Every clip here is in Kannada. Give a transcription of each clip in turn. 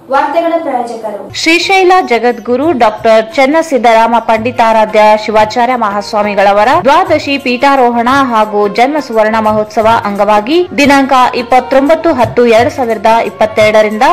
ವಾರ್ತೆಗಳ ಪ್ರಾಯೋಜಕರು ಶ್ರೀಶೈಲ ಜಗದ್ಗುರು ಡಾಕ್ಟರ್ ಚನ್ನಸಿದ್ದರಾಮ ಪಂಡಿತಾರಾಧ್ಯ ಶಿವಾಚಾರ್ಯ ಮಹಾಸ್ವಾಮಿಗಳವರ ದ್ವಾದಶಿ ಪೀಠಾರೋಹಣ ಹಾಗೂ ಜನ್ಮ ಸುವರ್ಣ ಮಹೋತ್ಸವ ಅಂಗವಾಗಿ ದಿನಾಂಕ 29/10/2022 ರಿಂದ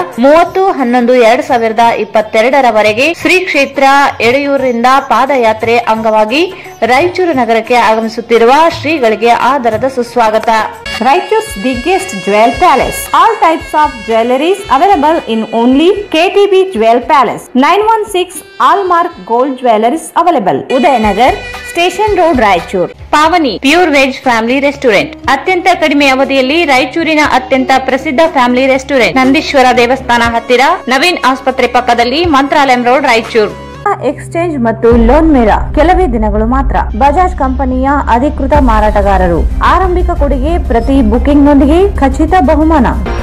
30/11/2022 ರವರೆಗೆ ಶ್ರೀ ಕ್ಷೇತ್ರ ಎಡೆಯೂರಿನಿಂದ ಪಾದಯಾತ್ರೆ ಅಂಗವಾಗಿ ರಾಯಚೂರು ನಗರಕ್ಕೆ ಆಗಮಿಸುತ್ತಿರುವ ಶ್ರೀಗಳಿಗೆ ಆದರದ ಸುಸ್ವಾಗತ. Raichur's biggest jewel palace. All types of jewelries available in only KTB Jewel Palace. 916 Allmark Gold Jewelries available. Udayanagar, Station Road, Raichur. Pavani pure veg family restaurant ಅತ್ಯಂತ ಕಡಿಮೆ ಅವಧಿಯಲ್ಲಿ ರಾಯಚೂರಿನ ಅತ್ಯಂತ ಪ್ರಸಿದ್ಧ ಫ್ಯಾಮಿಲಿ ರೆಸ್ಟೋರೆಂಟ್ ನಂದೀಶ್ವರ ದೇವಸ್ಥಾನ ಹತ್ತಿರ ನವೀನ್ ಆಸ್ಪತ್ರೆ ಪಕ್ಕದಲ್ಲಿ ಮಂತ್ರಾಲಯಂ ರೋಡ್ ರಾಯಚೂರು. ಎಕ್ಸ್ಚೇಂಜ್ ಮತ್ತು ಲೋನ್ ಮೇಳ ಕೆಲವೇ ದಿನಗಳು ಮಾತ್ರ. ಬಜಾಜ್ ಕಂಪನಿಯ ಅಧಿಕೃತ ಮಾರಾಟಗಾರರು. ಆರಂಭಿಕ ಕೊಡುಗೆ ಪ್ರತಿ ಬುಕಿಂಗ್ ನೊಂದಿಗೆ ಖಚಿತ ಬಹುಮಾನ.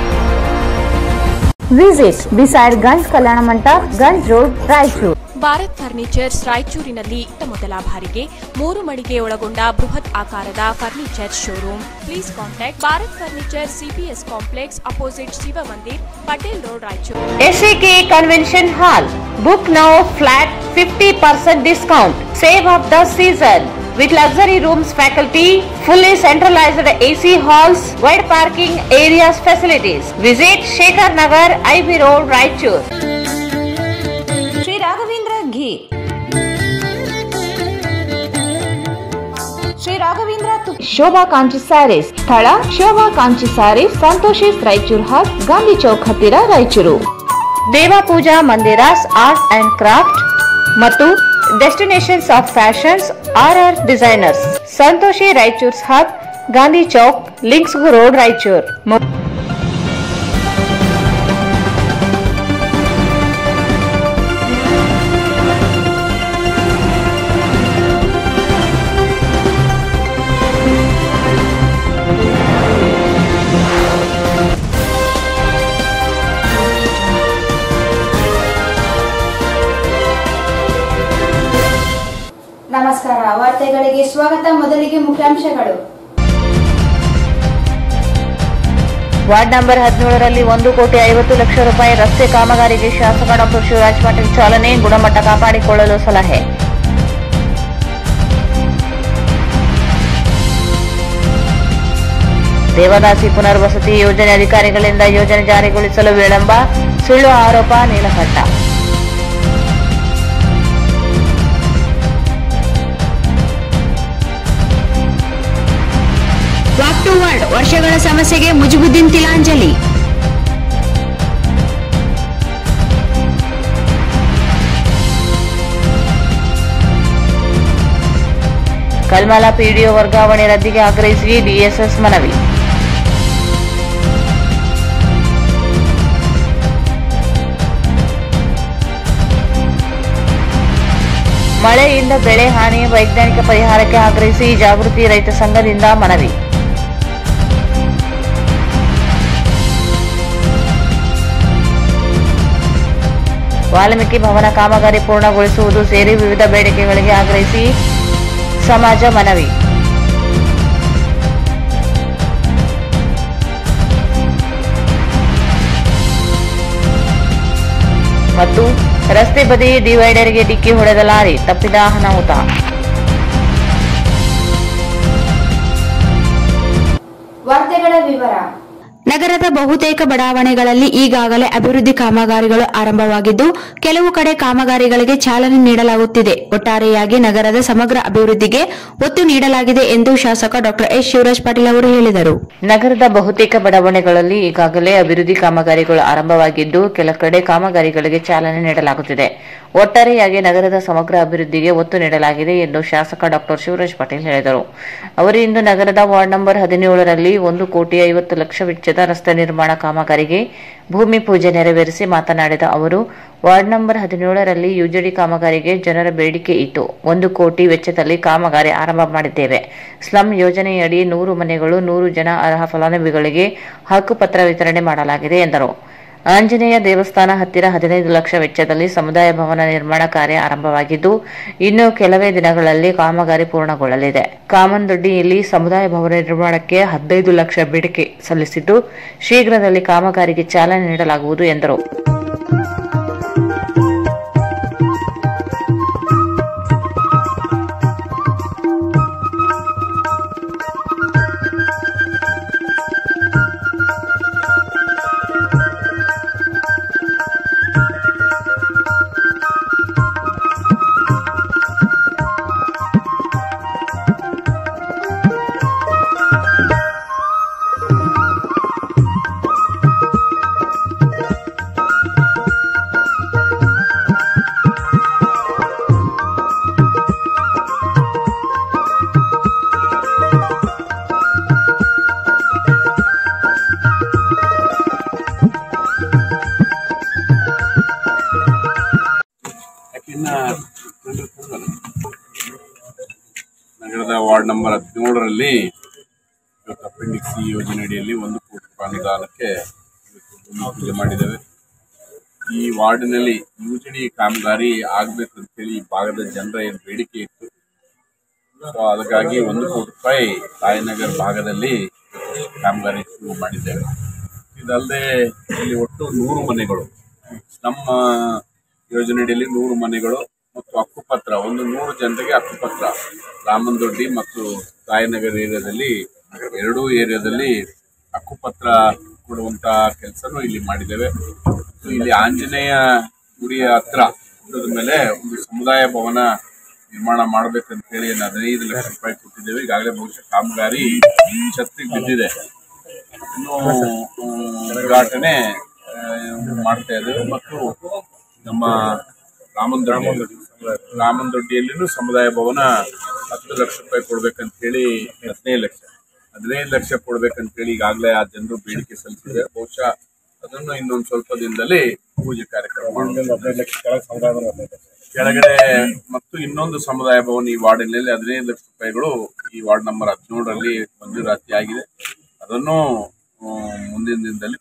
ವಿಸಿಟ್ ಬಿಸೈಡ್ ಗಂಜ್ ಕಲ್ಯಾಣ ಮಂಟಪ, ಗಂಜ್ ರೋಡ್, ರಾಯಚೂರು. ಭಾರತ್ ಫರ್ನಿಚರ್ಸ್ ರಾಯಚೂರಿನಲ್ಲಿ ಮೊದಲ ಬಾರಿಗೆ 3 ಮಳಿಗೆ ಒಳಗೊಂಡ ಬೃಹತ್ ಆಕಾರದ furniture showroom. Please contact Bharat furniture CPS complex opposite Shiva Mandir, Patel road, Raichur. SAK convention hall. Book now flat 50% discount. Save of the season with luxury rooms, faculty, fully centralized AC halls, wide parking areas, facilities. Visit Shekhar Nagar, IB Road, Raichur. Shri Raghavendra ghee. Shri Raghavendra Shobha Kanchi sarees. ಸ್ಥಳ ಶೋಭಾ ಕಾಂಚಿ ಸ್ಯಾರೀಸ್, ಸಂತೋಷಿಸ್ ರಾಯಚೂರ್ ಹಾಟ್, ಗಾಂಧಿ ಚೌಕ್ ಹತ್ತಿರ, Raichur. Deva Pooja Mandiras art and craft ಮತ್ತು destinations of fashions RR designers, Santoshi Raichur's hub, Gandhi Chowk, links road, Raichur. ನಮಸ್ಕಾರ, ವಾರ್ತೆಗಳಿಗೆ ಸ್ವಾಗತ. ಮೊದಲಿಗೆ ಮುಖ್ಯಾಂಶಗಳು. ವಾರ್ಡ್ ನಂಬರ್ 17ರಲ್ಲಿ 1,50,00,000 ರೂಪಾಯಿ ರಸ್ತೆ ಕಾಮಗಾರಿಗೆ ಶಾಸಕ ಡಾಕ್ಟರ್ ಶಿವರಾಜ್ ಪಾಟೀಲ್ ಚಾಲನೆ. ಗುಣಮಟ್ಟ ಕಾಪಾಡಿಕೊಳ್ಳಲು ಸಲಹೆ. ದೇವದಾಸಿ ಪುನರ್ವಸತಿ ಯೋಜನೆ ಅಧಿಕಾರಿಗಳಿಂದ ಯೋಜನೆ ಜಾರಿಗೊಳಿಸಲು ವಿಳಂಬ, ಸುಳ್ಳು ಆರೋಪ, ನೀಲಘಟ್ಟ. ವಾಕ್ ಟು ವರ್ಲ್ಡ್ ವರ್ಷಗಳ ಸಮಸ್ಯೆಗೆ ಮುಜಿಬುದ್ದೀನ್ ತಿಲಾಂಜಲಿ. ಕಲ್ಮಲ PDO ವರ್ಗಾವಣೆ ರದ್ದಿಗೆ ಆಗ್ರಹಿಸಿ DSS ಮನವಿ. ಮಳೆಯಿಂದ ಬೆಳೆ ಹಾನಿ ವೈಜ್ಞಾನಿಕ ಪರಿಹಾರಕ್ಕೆ ಆಗ್ರಹಿಸಿ ಜಾಗೃತಿ ರೈತ ಸಂಘದಿಂದ ಮನವಿ. ವಾಲ್ಮೀಕಿ ಭವನ ಕಾಮಗಾರಿ ಪೂರ್ಣಗೊಳಿಸುವುದು ಸೇರಿ ವಿವಿಧ ಬೇಡಿಕೆಗಳಿಗೆ ಆಗ್ರಹಿಸಿ ಸಮಾಜ ಮನವಿ. ಮತ್ತು ರಸ್ತೆ ಬದಿ ಡಿವೈಡರ್ಗೆ ಡಿಕ್ಕಿ ಹೊಡೆದ ಲಾರಿ, ತಪ್ಪಿದ ಅನಾಹುತ. ವಾರ್ತೆಗಳ ವಿವರ. ನಗರದ ಬಹುತೇಕ ಬಡಾವಣೆಗಳಲ್ಲಿ ಈಗಾಗಲೇ ಅಭಿವೃದ್ಧಿ ಕಾಮಗಾರಿಗಳು ಆರಂಭವಾಗಿದ್ದು, ಕೆಲವು ಕಡೆ ಕಾಮಗಾರಿಗಳಿಗೆ ಚಾಲನೆ ನೀಡಲಾಗುತ್ತಿದೆ. ಒಟ್ಟಾರೆಯಾಗಿ ನಗರದ ಸಮಗ್ರ ಅಭಿವೃದ್ಧಿಗೆ ಒತ್ತು ನೀಡಲಾಗಿದೆ ಎಂದು ಶಾಸಕ ಡಾಕ್ಟರ್ ಎಸ್ ಶಿವರಾಜ್ ಪಾಟೀಲ್ ಅವರು ಹೇಳಿದರು. ನಗರದ ಬಹುತೇಕ ಬಡಾವಣೆಗಳಲ್ಲಿ ಈಗಾಗಲೇ ಅಭಿವೃದ್ಧಿ ಕಾಮಗಾರಿಗಳು ಆರಂಭವಾಗಿದ್ದು, ಕೆಲ ಕಡೆ ಕಾಮಗಾರಿಗಳಿಗೆ ಚಾಲನೆ ನೀಡಲಾಗುತ್ತಿದೆ. ಒಟ್ಟಾರೆಯಾಗಿ ನಗರದ ಸಮಗ್ರ ಅಭಿವೃದ್ಧಿಗೆ ಒತ್ತು ನೀಡಲಾಗಿದೆ ಎಂದು ಶಾಸಕ ಡಾಕ್ಟರ್ ಶಿವರಾಜ್ ಪಾಟೀಲ್ ಹೇಳಿದರು. ಅವರು ಇಂದು ನಗರದ ವಾರ್ಡ್ ನಂಬರ್ 17ರಲ್ಲಿ 1,50,00,000 ವೆಚ್ಚದ ರಸ್ತೆ ನಿರ್ಮಾಣ ಕಾಮಗಾರಿಗೆ ಭೂಮಿ ಪೂಜೆ ನೆರವೇರಿಸಿ ಮಾತನಾಡಿದ ಅವರು, ವಾರ್ಡ್ ನಂಬರ್ 17ರಲ್ಲಿ ಯುಜಡಿ ಕಾಮಗಾರಿಗೆ ಜನರ ಬೇಡಿಕೆ ಇತ್ತು. 1 ಕೋಟಿ ವೆಚ್ಚದಲ್ಲಿ ಕಾಮಗಾರಿ ಆರಂಭ ಮಾಡಿದ್ದೇವೆ. ಸ್ಲಂ ಯೋಜನೆಯಡಿ 100 ಮನೆಗಳು, 100 ಜನ ಅರ್ಹ ಫಲಾನುಭವಿಗಳಿಗೆ ಹಕ್ಕುಪತ್ರ ವಿತರಣೆ ಮಾಡಲಾಗಿದೆ ಎಂದರು. ಆಂಜನೇಯ ದೇವಸ್ಥಾನ ಹತ್ತಿರ 15 ಲಕ್ಷ ವೆಚ್ಚದಲ್ಲಿ ಸಮುದಾಯ ಭವನ ನಿರ್ಮಾಣ ಕಾರ್ಯ ಆರಂಭವಾಗಿದ್ದು, ಇನ್ನು ಕೆಲವೇ ದಿನಗಳಲ್ಲಿ ಕಾಮಗಾರಿ ಪೂರ್ಣಗೊಳ್ಳಲಿದೆ. ಕಾಮನದೊಡ್ಡಿಯಲ್ಲಿ ಸಮುದಾಯ ಭವನ ನಿರ್ಮಾಣಕ್ಕೆ 15 ಲಕ್ಷ ಬೇಡಿಕೆ ಸಲ್ಲಿಸಿದ್ದು, ಶೀಘ್ರದಲ್ಲಿ ಕಾಮಗಾರಿಗೆ ಚಾಲನೆ ನೀಡಲಾಗುವುದು ಎಂದರು. ನಗರದ ವಾರ್ಡ್ ನಂಬರ್ 17ರಲ್ಲಿ ಅಪೆಂಡಿಕ್ಸ್ ಸಿ ಯೋಜನೆ ಅಡಿಯಲ್ಲಿ 1 ಕೋಟಿ ರೂಪಾಯಿ ಅನುದಾನಕ್ಕೆ ಪೂಜೆ ಮಾಡಿದ್ದೇವೆ. ಈ ವಾರ್ಡಿನಲ್ಲಿ ಯುಜಿಡಿ ಕಾಮಗಾರಿ ಆಗಬೇಕು ಅಂತೇಳಿ ಈ ಭಾಗದ ಜನರ ಏನು ಬೇಡಿಕೆ ಇತ್ತು. ಸೊ ಅದಕ್ಕಾಗಿ 1 ಕೋಟಿ ರೂಪಾಯಿ ತಾಯಿನಗರ್ ಭಾಗದಲ್ಲಿ ಕಾಮಗಾರಿ ಶುರು ಮಾಡಿದ್ದೇವೆ. ಇದಲ್ಲದೆ ಇಲ್ಲಿ ಒಟ್ಟು 100 ಮನೆಗಳು, ನಮ್ಮ ಯೋಜನೆಯಲ್ಲಿ 100 ಮನೆಗಳು ಮತ್ತು ಹಕ್ಕುಪತ್ರ, 100 ಜನರಿಗೆ ಹಕ್ಕುಪತ್ರ ರಾಮನದೊಡ್ಡಿ ಮತ್ತು ತಾಯಿನಗರ್ ಏರಿಯಾದಲ್ಲಿ 2 ಏರಿಯಾದಲ್ಲಿ ಹಕ್ಕುಪತ್ರ ಕೊಡುವಂತ ಕೆಲಸನೂ ಇಲ್ಲಿ ಮಾಡಿದ್ದೇವೆ. ಇಲ್ಲಿ ಆಂಜನೇಯ ಗುಡಿಯ ಹತ್ರ ಮೇಲೆ ಒಂದು ಸಮುದಾಯ ಭವನ ನಿರ್ಮಾಣ ಮಾಡಬೇಕಂತ ಹೇಳಿ 15 ಲಕ್ಷ ರೂಪಾಯಿ ಕೊಟ್ಟಿದ್ದೇವೆ. ಈಗಾಗಲೇ ಬಹುಶಃ ಕಾಮಗಾರಿ ಛತ್ತಿಗೆ ಬಿದ್ದಿದೆ, ಇನ್ನು ಉದ್ಘಾಟನೆ ಮಾಡ್ತಾ ಇದ್ದೇವೆ. ಮತ್ತು ನಮ್ಮ ರಾಮನದೊಡ್ಡಿಯಲ್ಲಿನೂ ಸಮುದಾಯ ಭವನ 10 ಲಕ್ಷ ರೂಪಾಯಿ ಕೊಡ್ಬೇಕಂತ ಹೇಳಿ 15 ಲಕ್ಷ ಕೊಡ್ಬೇಕಂತ ಹೇಳಿ ಈಗಾಗಲೇ ಆ ಜನರು ಬೇಡಿಕೆ ಸಲ್ಲಿಸಿದೆ. ಬಹುಶಃ ಅದನ್ನು ಇನ್ನೊಂದು ಸ್ವಲ್ಪ ದಿನದಲ್ಲಿ ಪೂಜೆ ಕಾರ್ಯಕ್ರಮ ಕೆಳಗಡೆ ಮತ್ತು ಇನ್ನೊಂದು ಸಮುದಾಯ ಭವನ ಈ ವಾರ್ಡಿನಲ್ಲಿ 15 ಲಕ್ಷ ರೂಪಾಯಿಗಳು ಈ ವಾರ್ಡ್ ನಂಬರ್ 17ರಲ್ಲಿ ಮಂಜೂರಾತಿ ಆಗಿದೆ. ಅದನ್ನು ಮುಂದಿನ ದಿನದಲ್ಲಿ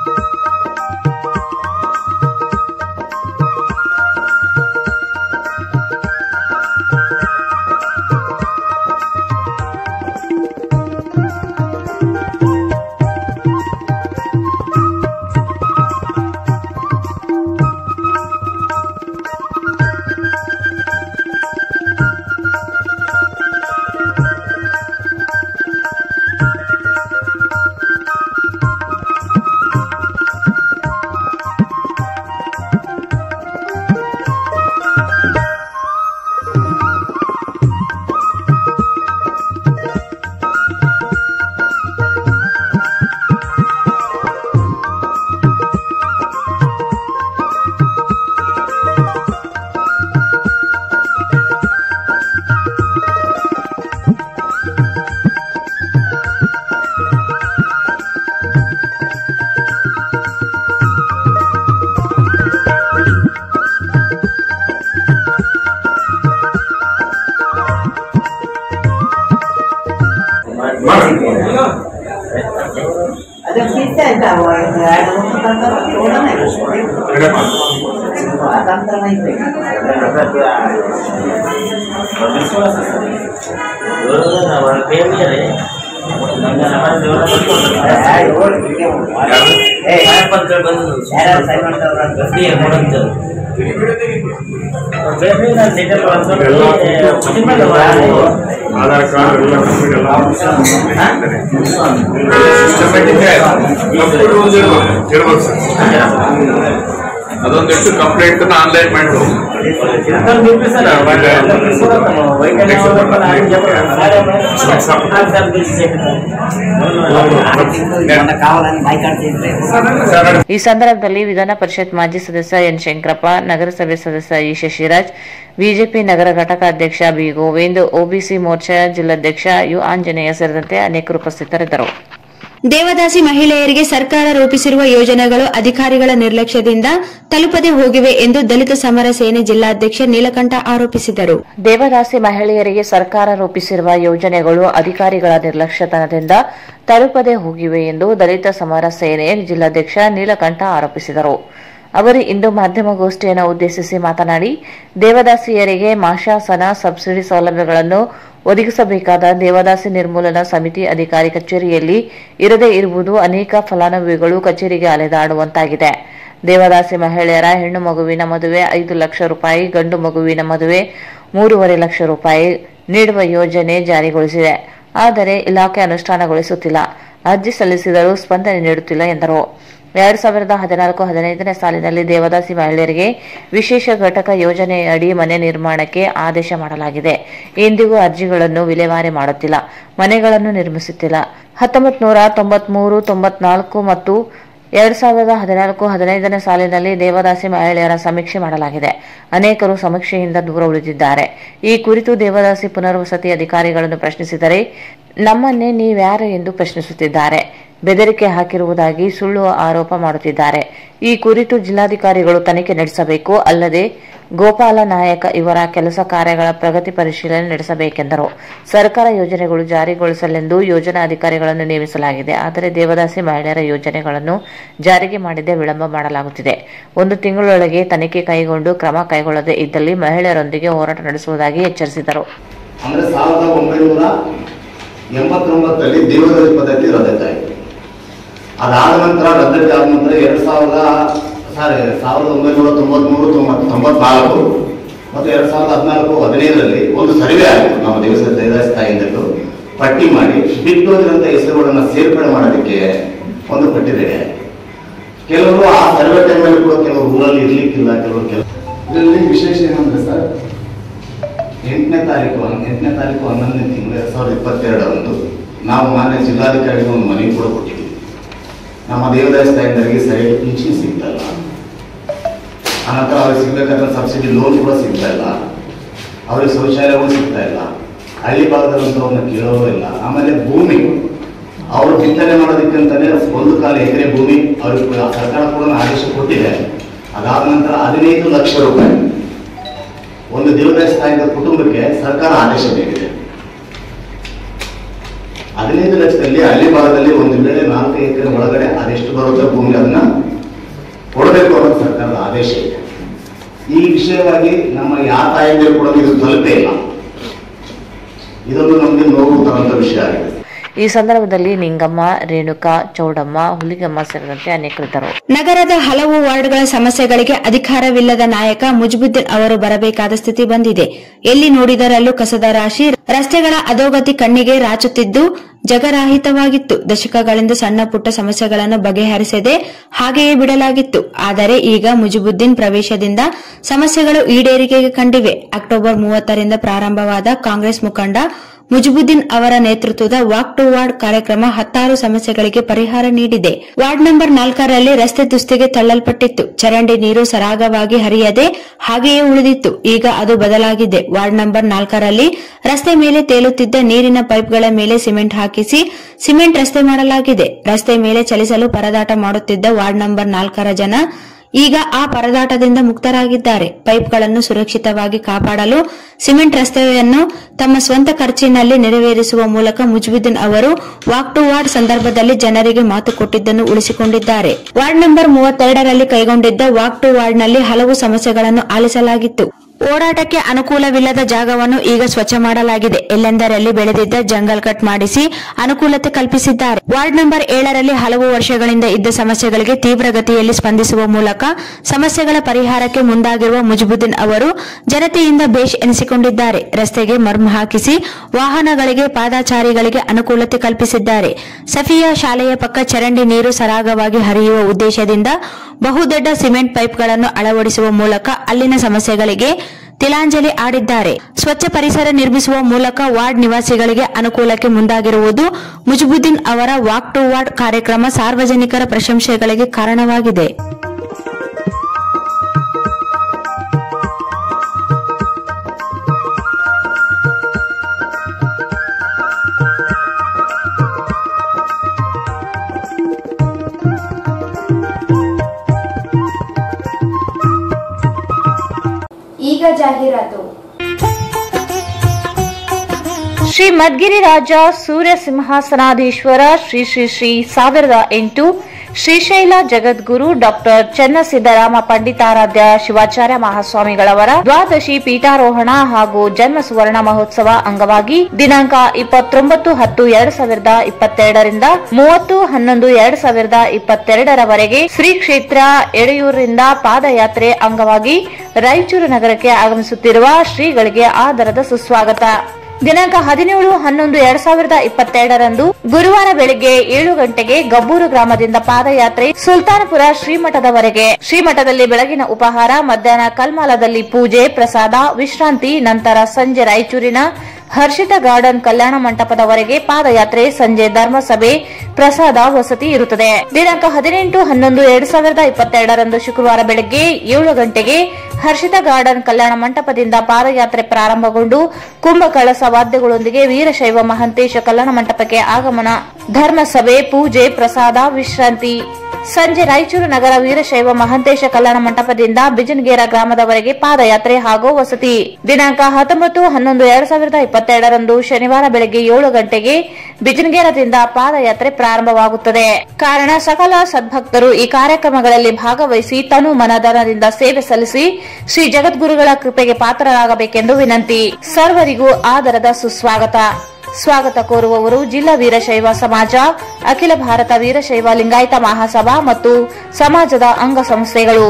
ಆಧಾರ್ ಕಾರ್ಡ್ ಅದೊಂದೆಷ್ಟು ಕಂಪ್ಲೇಂಟ್ ಆನ್ಲೈನ್ ಮಾಡ್ಬೋದು. ಈ ಸಂದರ್ಭದಲ್ಲಿ ವಿಧಾನ ಪರಿಷತ್ ಮಾಜಿ ಸದಸ್ಯ ಎನ್ ಶಂಕರಪ್ಪ, ನಗರಸಭೆ ಸದಸ್ಯ ಇ ಶಶಿರಾಜ್, ಬಿಜೆಪಿ ನಗರ ಘಟಕಾಧ್ಯಕ್ಷ ಬಿ ಗೋವಿಂದ್, ಒಬಿಸಿ ಮೋರ್ಚಾ ಜಿಲ್ಲಾಧ್ಯಕ್ಷ ಯು ಆಂಜನೇಯ ಸೇರಿದಂತೆ ಅನೇಕರು ಉಪಸ್ಥಿತರಿದ್ದರು. ದೇವದಾಸಿ ಮಹಿಳೆಯರಿಗೆ ಸರ್ಕಾರ ರೂಪಿಸಿರುವ ಯೋಜನೆಗಳು ಅಧಿಕಾರಿಗಳ ನಿರ್ಲಕ್ಷ್ಯದಿಂದ ತಲುಪದೆ ಹೋಗಿವೆ ಎಂದು ದಲಿತ ಸಮರ ಸೇನೆ ಜಿಲ್ಲಾಧ್ಯಕ್ಷ ನೀಲಕಂಠ ಆರೋಪಿಸಿದರು. ದೇವದಾಸಿ ಮಹಿಳೆಯರಿಗೆ ಸರ್ಕಾರ ರೂಪಿಸಿರುವ ಯೋಜನೆಗಳು ಅಧಿಕಾರಿಗಳ ನಿರ್ಲಕ್ಷ್ಯತನದಿಂದ ತಲುಪದೆ ಹೋಗಿವೆ ಎಂದು ದಲಿತ ಸಮರ ಸೇನೆ ಜಿಲ್ಲಾಧ್ಯಕ್ಷ ನೀಲಕಂಠ ಆರೋಪಿಸಿದರು. ಅವರು ಇಂದು ಮಾಧ್ಯಮಗೋಷ್ಠಿಯನ್ನು ಉದ್ದೇಶಿಸಿ ಮಾತನಾಡಿ, ದೇವದಾಸಿಯರಿಗೆ ಮಾಶಾಸನ ಸಬ್ಸಿಡಿ ಸೌಲಭ್ಯಗಳನ್ನು ಒದಗಿಸಬೇಕಾದ ದೇವದಾಸಿ ನಿರ್ಮೂಲನಾ ಸಮಿತಿ ಅಧಿಕಾರಿ ಕಚೇರಿಯಲ್ಲಿ ಇರದೇ ಇರುವುದು ಅನೇಕ ಫಲಾನುಭವಿಗಳು ಕಚೇರಿಗೆ ಅಲೆದಾಡುವಂತಾಗಿದೆ. ದೇವದಾಸಿ ಮಹಿಳೆಯರ ಹೆಣ್ಣು ಮಗುವಿನ ಮದುವೆ 5 ಲಕ್ಷ ರೂಪಾಯಿ, ಗಂಡು ಮಗುವಿನ ಮದುವೆ 3.5 ಲಕ್ಷ ರೂಪಾಯಿ ನೀಡುವ ಯೋಜನೆ ಜಾರಿಗೊಳಿಸಿದೆ. ಆದರೆ ಇಲಾಖೆ ಅನುಷ್ಠಾನಗೊಳಿಸುತ್ತಿಲ್ಲ. ಅರ್ಜಿ ಸಲ್ಲಿಸಿದರೂ ಸ್ಪಂದನೆ ನೀಡುತ್ತಿಲ್ಲ ಎಂದರು. 2014-15ನೇ ಸಾಲಿನಲ್ಲಿ ದೇವದಾಸಿ ಮಹಿಳೆಯರಿಗೆ ವಿಶೇಷ ಘಟಕ ಯೋಜನೆಯಡಿ ಮನೆ ನಿರ್ಮಾಣಕ್ಕೆ ಆದೇಶ ಮಾಡಲಾಗಿದೆ. ಇಂದಿಗೂ ಅರ್ಜಿಗಳನ್ನು ವಿಲೇವಾರಿ ಮಾಡುತ್ತಿಲ್ಲ, ಮನೆಗಳನ್ನು ನಿರ್ಮಿಸುತ್ತಿಲ್ಲ. 1993-94 ಮತ್ತು 2014-15ನೇ ಸಾಲಿನಲ್ಲಿ ದೇವದಾಸಿ ಮಹಿಳೆಯರ ಸಮೀಕ್ಷೆ ಮಾಡಲಾಗಿದೆ. ಅನೇಕರು ಸಮೀಕ್ಷೆಯಿಂದ ದೂರ ಉಳಿದಿದ್ದಾರೆ. ಈ ಕುರಿತು ದೇವದಾಸಿ ಪುನರ್ವಸತಿ ಅಧಿಕಾರಿಗಳನ್ನು ಪ್ರಶ್ನಿಸಿದರೆ ನಮ್ಮನ್ನೇ ನೀವ್ಯಾರು ಎಂದು ಪ್ರಶ್ನಿಸುತ್ತಿದ್ದಾರೆ. ಬೆದರಿಕೆ ಹಾಕಿರುವುದಾಗಿ ಸುಳ್ಳು ಆರೋಪ ಮಾಡುತ್ತಿದ್ದಾರೆ. ಈ ಕುರಿತು ಜಿಲ್ಲಾಧಿಕಾರಿಗಳು ತನಿಖೆ ನಡೆಸಬೇಕು. ಅಲ್ಲದೆ ಗೋಪಾಲ ನಾಯಕ ಇವರ ಕೆಲಸ ಕಾರ್ಯಗಳ ಪ್ರಗತಿ ಪರಿಶೀಲನೆ ನಡೆಸಬೇಕೆಂದರು. ಸರ್ಕಾರ ಯೋಜನೆಗಳು ಜಾರಿಗೊಳಿಸಲೆಂದು ಯೋಜನಾ ಅಧಿಕಾರಿಗಳನ್ನು ನೇಮಿಸಲಾಗಿದೆ. ಆದರೆ ದೇವದಾಸಿ ಮಹಿಳೆಯರ ಯೋಜನೆಗಳನ್ನು ಜಾರಿಗೆ ಮಾಡಿದ್ದೇ ವಿಳಂಬ ಮಾಡಲಾಗುತ್ತಿದೆ. 1 ತಿಂಗಳೊಳಗೆ ತನಿಖೆ ಕೈಗೊಂಡು ಕ್ರಮ ಕೈಗೊಳ್ಳದೇ ಇದ್ದಲ್ಲಿ ಮಹಿಳೆಯರೊಂದಿಗೆ ಹೋರಾಟ ನಡೆಸುವುದಾಗಿ ಎಚ್ಚರಿಸಿದರು. ಅಂದರೆ 1989ರಲ್ಲಿ ದೇವದಾಸಿ ಪದ್ಧತಿ ರದ್ದಾಯಿತು. ಅದಾದ ನಂತರ ರದ್ದತಿ ಆದ ನಂತರ 1993-94 ಮತ್ತು 2014-15ರಲ್ಲಿ ಒಂದು ಸರ್ವೆ ಆಯಿತು. ನಮ್ಮ ದೇವದಾಸಿ ತಾಯಿಂದಲೂ ಪಟ್ಟಿ ಮಾಡಿ ಬಿಟ್ಟೋದಿರಂತ ಹೆಸರುಗಳನ್ನು ಸೇರ್ಪಡೆ ಮಾಡೋದಕ್ಕೆ ಒಂದು ಪಟ್ಟಿ ರೆಡಿ ಆಯಿತು. ಕೆಲವರು ಆ ಸರ್ವೆ ಟೈಮಲ್ಲಿ ಕೂಡ ಕೆಲವರು ಊರಲ್ಲಿ ಇರ್ಲಿಕ್ಕಿಲ್ಲ, ಕೆಲವರು ಇದರಲ್ಲಿ ವಿಶೇಷ ಏನಂದ್ರೆ ಸರ್ 8ನೇ ತಾರೀಕು 11ನೇ ತಿಂಗಳು 2022ರಂದು ನಾವು ಮಾನ್ಯ ಜಿಲ್ಲಾಧಿಕಾರಿಗೆ ಒಂದು ಮನವಿ ಕೂಡ ಕೊಟ್ಟಿದ್ದೀವಿ. ನಮ್ಮ ದೇವದಾಸಿ ತಾಯಿಂದರಿಗೆ ಸರಿಯಾಗಿ ಪಿಂಚಣಿ ಸಿಗ್ತಾ ಇಲ್ಲ, ಅನಂತರ ಅವ್ರಿಗೆ ಸಿಗ್ಬೇಕಾದ್ರೆ ಸಬ್ಸಿಡಿ ಲೋನ್ ಕೂಡ ಸಿಗ್ತಾ ಇಲ್ಲ, ಅವ್ರಿಗೆ ಶೌಚಾಲಯಗಳು ಸಿಗ್ತಾ ಇಲ್ಲ, ಹಳ್ಳಿ ಭಾಗದಲ್ಲಂತವ್ರನ್ನ ಕೇಳೋರು ಇಲ್ಲ. ಆಮೇಲೆ ಭೂಮಿ ಅವರು ಬಿತ್ತನೆ ಮಾಡೋದಕ್ಕಂತಾನೆ 1 ಕಾಲು ಎಕರೆ ಭೂಮಿ ಅವ್ರಿಗೆ ಸರ್ಕಾರ ಕೂಡ ಆದೇಶ ಕೊಟ್ಟಿದೆ. ಅದಾದ ನಂತರ 15 ಲಕ್ಷ ರೂಪಾಯಿ ಒಂದು ದೇವದಾಸಿ ತಾಯಿಯ ಕುಟುಂಬಕ್ಕೆ ಸರ್ಕಾರ ಆದೇಶ ನೀಡಿದೆ. 15 ಲಕ್ಷದಲ್ಲಿ ಹಳ್ಳಿ ಭಾಗದಲ್ಲಿ ಒಂದು ವೇಳೆ 4 ಎಕರೆ ಒಳಗಡೆ ಅದೆಷ್ಟು ಬರುತ್ತೆ ಭೂಮಿ ಅದನ್ನ ಕೊಡಬೇಕು ಅನ್ನೋ ಸರ್ಕಾರದ ಆದೇಶ ಇದೆ. ಈ ವಿಷಯವಾಗಿ ನಮ್ಮ ಯಾವ ತಾಯಿಗಳು ಕೂಡ ಇದು ತಲುಪೇ ಇಲ್ಲ. ಇದೊಂದು ನಮಗೆ ನೋವು ತರುವಂತ ವಿಷಯ ಆಗಿದೆ. ಈ ಸಂದರ್ಭದಲ್ಲಿ ನಿಂಗಮ್ಮ, ರೇಣುಕಾ, ಚೌಡಮ್ಮ, ಹುಲಿಗಮ್ಮ ಸೇರಿದಂತೆ ಅನೇಕರಿದ್ದರು. ನಗರದ ಹಲವು ವಾರ್ಡ್ಗಳ ಸಮಸ್ಯೆಗಳಿಗೆ ಅಧಿಕಾರವಿಲ್ಲದ ನಾಯಕ ಮುಜಿಬುದ್ದೀನ್ ಅವರು ಬರಬೇಕಾದ ಸ್ಥಿತಿ ಬಂದಿದೆ. ಎಲ್ಲಿ ನೋಡಿದರಲ್ಲೂ ಕಸದ ರಾಶಿ, ರಸ್ತೆಗಳ ಅಧೋಗತಿ ಕಣ್ಣಿಗೆ ರಾಚುತ್ತಿದ್ದು ಜಗರಾಹಿತವಾಗಿತ್ತು. ದಶಕಗಳಿಂದ ಸಣ್ಣ ಪುಟ್ಟ ಸಮಸ್ಯೆಗಳನ್ನು ಬಗೆಹರಿಸದೆ ಹಾಗೆಯೇ ಬಿಡಲಾಗಿತ್ತು. ಆದರೆ ಈಗ ಮುಜಿಬುದ್ದೀನ್ ಪ್ರವೇಶದಿಂದ ಸಮಸ್ಯೆಗಳು ಈಡೇರಿಕೆಗೆ ಕಂಡಿವೆ. ಅಕ್ಟೋಬರ್ 30ರಿಂದ ಪ್ರಾರಂಭವಾದ ಕಾಂಗ್ರೆಸ್ ಮುಖಂಡ ಮುಜಿಬುದ್ದೀನ್ ಅವರ ನೇತೃತ್ವದ ವಾಕ್ ಟು ವಾರ್ಡ್ ಕಾರ್ಯಕ್ರಮ 16 ಸಮಸ್ಯೆಗಳಿಗೆ ಪರಿಹಾರ ನೀಡಿದೆ. ವಾರ್ಡ್ ನಂಬರ್ 4ರಲ್ಲಿ ರಸ್ತೆ ದುಸ್ಥಿತಿಗೆ ತಳ್ಳಲ್ಪಟ್ಟಿತ್ತು. ಚರಂಡಿ ನೀರು ಸರಾಗವಾಗಿ ಹರಿಯದೆ ಹಾಗೆಯೇ ಉಳಿದಿತ್ತು. ಈಗ ಅದು ಬದಲಾಗಿದೆ. ವಾರ್ಡ್ ನಂಬರ್ 4ರಲ್ಲಿ ರಸ್ತೆ ಮೇಲೆ ತೇಲುತ್ತಿದ್ದ ನೀರಿನ ಪೈಪ್ಗಳ ಮೇಲೆ ಸಿಮೆಂಟ್ ಹಾಕಿಸಿ ಸಿಮೆಂಟ್ ರಸ್ತೆ ಮಾಡಲಾಗಿದೆ. ರಸ್ತೆ ಮೇಲೆ ಚಲಿಸಲು ಪರದಾಟ ಮಾಡುತ್ತಿದ್ದ ವಾರ್ಡ್ ನಂಬರ್ 4ರ ಜನ ಈಗ ಆ ಪರದಾಟದಿಂದ ಮುಕ್ತರಾಗಿದ್ದಾರೆ. ಪೈಪ್ಗಳನ್ನು ಸುರಕ್ಷಿತವಾಗಿ ಕಾಪಾಡಲು ಸಿಮೆಂಟ್ ರಸ್ತೆಯನ್ನು ತಮ್ಮ ಸ್ವಂತ ಖರ್ಚಿನಲ್ಲಿ ನೆರವೇರಿಸುವ ಮೂಲಕ ಮುಜಿಬುದ್ದೀನ್ ಅವರು ವಾಕ್ ಟು ವಾರ್ಡ್ ಸಂದರ್ಭದಲ್ಲಿ ಜನರಿಗೆ ಮಾತು ಕೊಟ್ಟಿದ್ದನ್ನು ಉಳಿಸಿಕೊಂಡಿದ್ದಾರೆ. ವಾರ್ಡ್ ನಂಬರ್ 32ರಲ್ಲಿ ಕೈಗೊಂಡಿದ್ದ ವಾಕ್ ಟು ವಾರ್ಡ್ನಲ್ಲಿ ಹಲವು ಸಮಸ್ಯೆಗಳನ್ನು ಆಲಿಸಲಾಗಿತ್ತು. ಓಡಾಟಕ್ಕೆ ಅನುಕೂಲವಿಲ್ಲದ ಜಾಗವನ್ನು ಈಗ ಸ್ವಚ್ಛ ಮಾಡಲಾಗಿದೆ. ಎಲ್ಲೆಂದರಲ್ಲಿ ಬೆಳೆದಿದ್ದ ಜಂಗಲ್ ಕಟ್ ಮಾಡಿಸಿ ಅನುಕೂಲತೆ ಕಲ್ಪಿಸಿದ್ದಾರೆ. ವಾರ್ಡ್ ನಂಬರ್ 7ರಲ್ಲಿ ಹಲವು ವರ್ಷಗಳಿಂದ ಇದ್ದ ಸಮಸ್ಯೆಗಳಿಗೆ ತೀವ್ರಗತಿಯಲ್ಲಿ ಸ್ಪಂದಿಸುವ ಮೂಲಕ ಸಮಸ್ಯೆಗಳ ಪರಿಹಾರಕ್ಕೆ ಮುಂದಾಗಿರುವ ಮುಜಿಬುದ್ದೀನ್ ಅವರು ಜನತೆಯಿಂದ ಬೇಷ್ ಎನಿಸಿಕೊಂಡಿದ್ದಾರೆ. ರಸ್ತೆಗೆ ಮರ್ಮ್ ಹಾಕಿಸಿ ವಾಹನಗಳಿಗೆ, ಪಾದಚಾರಿಗಳಿಗೆ ಅನುಕೂಲತೆ ಕಲ್ಪಿಸಿದ್ದಾರೆ. ಸಫಿಯಾ ಶಾಲೆಯ ಪಕ್ಕ ಚರಂಡಿ ನೀರು ಸರಾಗವಾಗಿ ಹರಿಯುವ ಉದ್ದೇಶದಿಂದ ಬಹುದೊಡ್ಡ ಸಿಮೆಂಟ್ ಪೈಪ್ಗಳನ್ನು ಅಳವಡಿಸುವ ಮೂಲಕ ಅಲ್ಲಿನ ಸಮಸ್ಯೆಗಳಿಗೆ ತಿಲಾಂಜಲಿ ಆಡಿದ್ದಾರೆ. ಸ್ವಚ್ಛ ಪರಿಸರ ನಿರ್ಮಿಸುವ ಮೂಲಕ ವಾರ್ಡ್ ನಿವಾಸಿಗಳಿಗೆ ಅನುಕೂಲಕ್ಕೆ ಮುಂದಾಗಿರುವುದು ಮುಜಿಬುದ್ದೀನ್ ಅವರ ವಾಕ್ ಟು ವಾರ್ಡ್ ಕಾರ್ಯಕ್ರಮ ಸಾರ್ವಜನಿಕರ ಪ್ರಶಂಸೆಗಳಿಗೆ ಕಾರಣವಾಗಿದೆ. ಈಗ ಜಾಹೀರಾತು. ಶ್ರೀ ಮದ್ಗಿರಿರಾಜ ಸೂರ್ಯ ಸಿಂಹಾಸನಾಧೀಶ್ವರ ಶ್ರೀ ಶ್ರೀ ಶ್ರೀ 1008 ಶ್ರೀಶೈಲ ಜಗದ್ಗುರು ಡಾಕ್ಟರ್ ಚನ್ನಸಿದ್ದರಾಮ ಪಂಡಿತಾರಾಧ್ಯ ಶಿವಾಚಾರ್ಯ ಮಹಾಸ್ವಾಮಿಗಳವರ ದ್ವಾದಶಿ ಪೀಠಾರೋಹಣ ಹಾಗೂ ಜನ್ಮ ಸುವರ್ಣ ಮಹೋತ್ಸವ ಅಂಗವಾಗಿ ದಿನಾಂಕ 29-10-2022ರಿಂದ 30-11-2022ರವರೆಗೆ ಶ್ರೀ ಕ್ಷೇತ್ರ ಎಡೆಯೂರಿನಿಂದ ಪಾದಯಾತ್ರೆ ಅಂಗವಾಗಿ ರಾಯಚೂರು ನಗರಕ್ಕೆ ಆಗಮಿಸುತ್ತಿರುವ ಶ್ರೀಗಳಿಗೆ ಆದರದ ಸುಸ್ವಾಗತ. ದಿನಾಂಕ 17-11-2022ರಂದು ಗುರುವಾರ ಬೆಳಗ್ಗೆ 7 ಗಂಟೆಗೆ ಗಬ್ಬೂರು ಗ್ರಾಮದಿಂದ ಪಾದಯಾತ್ರೆ ಸುಲ್ತಾನಪುರ ಶ್ರೀಮಠದವರೆಗೆ. ಶ್ರೀಮಠದಲ್ಲಿ ಬೆಳಗಿನ ಉಪಹಾರ, ಮಧ್ಯಾಹ್ನ ಕಲ್ಮಾಲದಲ್ಲಿ ಪೂಜೆ, ಪ್ರಸಾದ, ವಿಶ್ರಾಂತಿ, ನಂತರ ಸಂಜೆ ರಾಯಚೂರಿನ ಹರ್ಷಿತ ಗಾರ್ಡನ್ ಕಲ್ಯಾಣ ಮಂಟಪದವರೆಗೆ ಪಾದಯಾತ್ರೆ, ಸಂಜೆ ಧರ್ಮಸಭೆ, ಪ್ರಸಾದ, ವಸತಿ ಇರುತ್ತದೆ. ದಿನಾಂಕ 18-11-2022ರಂದು ಶುಕ್ರವಾರ ಬೆಳಗ್ಗೆ 7 ಗಂಟೆಗೆ ಹರ್ಷಿತ ಗಾರ್ಡನ್ ಕಲ್ಯಾಣ ಮಂಟಪದಿಂದ ಪಾದಯಾತ್ರೆ ಪ್ರಾರಂಭಗೊಂಡು ಕುಂಭಕಳಸ ವಾದ್ಯಗಳೊಂದಿಗೆ ವೀರಶೈವ ಮಹಂತೇಶ ಕಲ್ಯಾಣ ಮಂಟಪಕ್ಕೆ ಆಗಮನ ಧರ್ಮಸಭೆ, ಪೂಜೆ, ಪ್ರಸಾದ, ವಿಶ್ರಾಂತಿ. ಸಂಜೆ ರಾಯಚೂರು ನಗರ ವೀರಶೈವ ಮಹಂತೇಶ ಕಲ್ಯಾಣ ಮಂಟಪದಿಂದ ಬಿಜನಗೇರ ಗ್ರಾಮದವರೆಗೆ ಪಾದಯಾತ್ರೆ ಹಾಗೂ ವಸತಿ. ದಿನಾಂಕ 19/11/2022 ಶನಿವಾರ ಬೆಳಗ್ಗೆ 7 ಗಂಟೆಗೆ ಬಿಜನಗೇರದಿಂದ ಪಾದಯಾತ್ರೆ ಪ್ರಾರಂಭವಾಗುತ್ತದೆ. ಕಾರಣ ಸಕಲ ಸದ್ಭಕ್ತರು ಈ ಕಾರ್ಯಕ್ರಮಗಳಲ್ಲಿ ಭಾಗವಹಿಸಿ ತನು ಮನಧನದಿಂದ ಸೇವೆ ಸಲ್ಲಿಸಿ ಶ್ರೀ ಜಗದ್ಗುರುಗಳ ಕೃಪೆಗೆ ಪಾತ್ರರಾಗಬೇಕೆಂದು ವಿನಂತಿ. ಸರ್ವರಿಗೂ ಆದರದ ಸುಸ್ವಾಗತ. ಸ್ವಾಗತ ಕೋರುವವರು ಜಿಲ್ಲಾ ವೀರಶೈವ ಸಮಾಜ, ಅಖಿಲ ಭಾರತ ವೀರಶೈವ ಲಿಂಗಾಯತ ಮಹಾಸಭಾ ಮತ್ತು ಸಮಾಜದ ಅಂಗಸಂಸ್ಥೆಗಳು.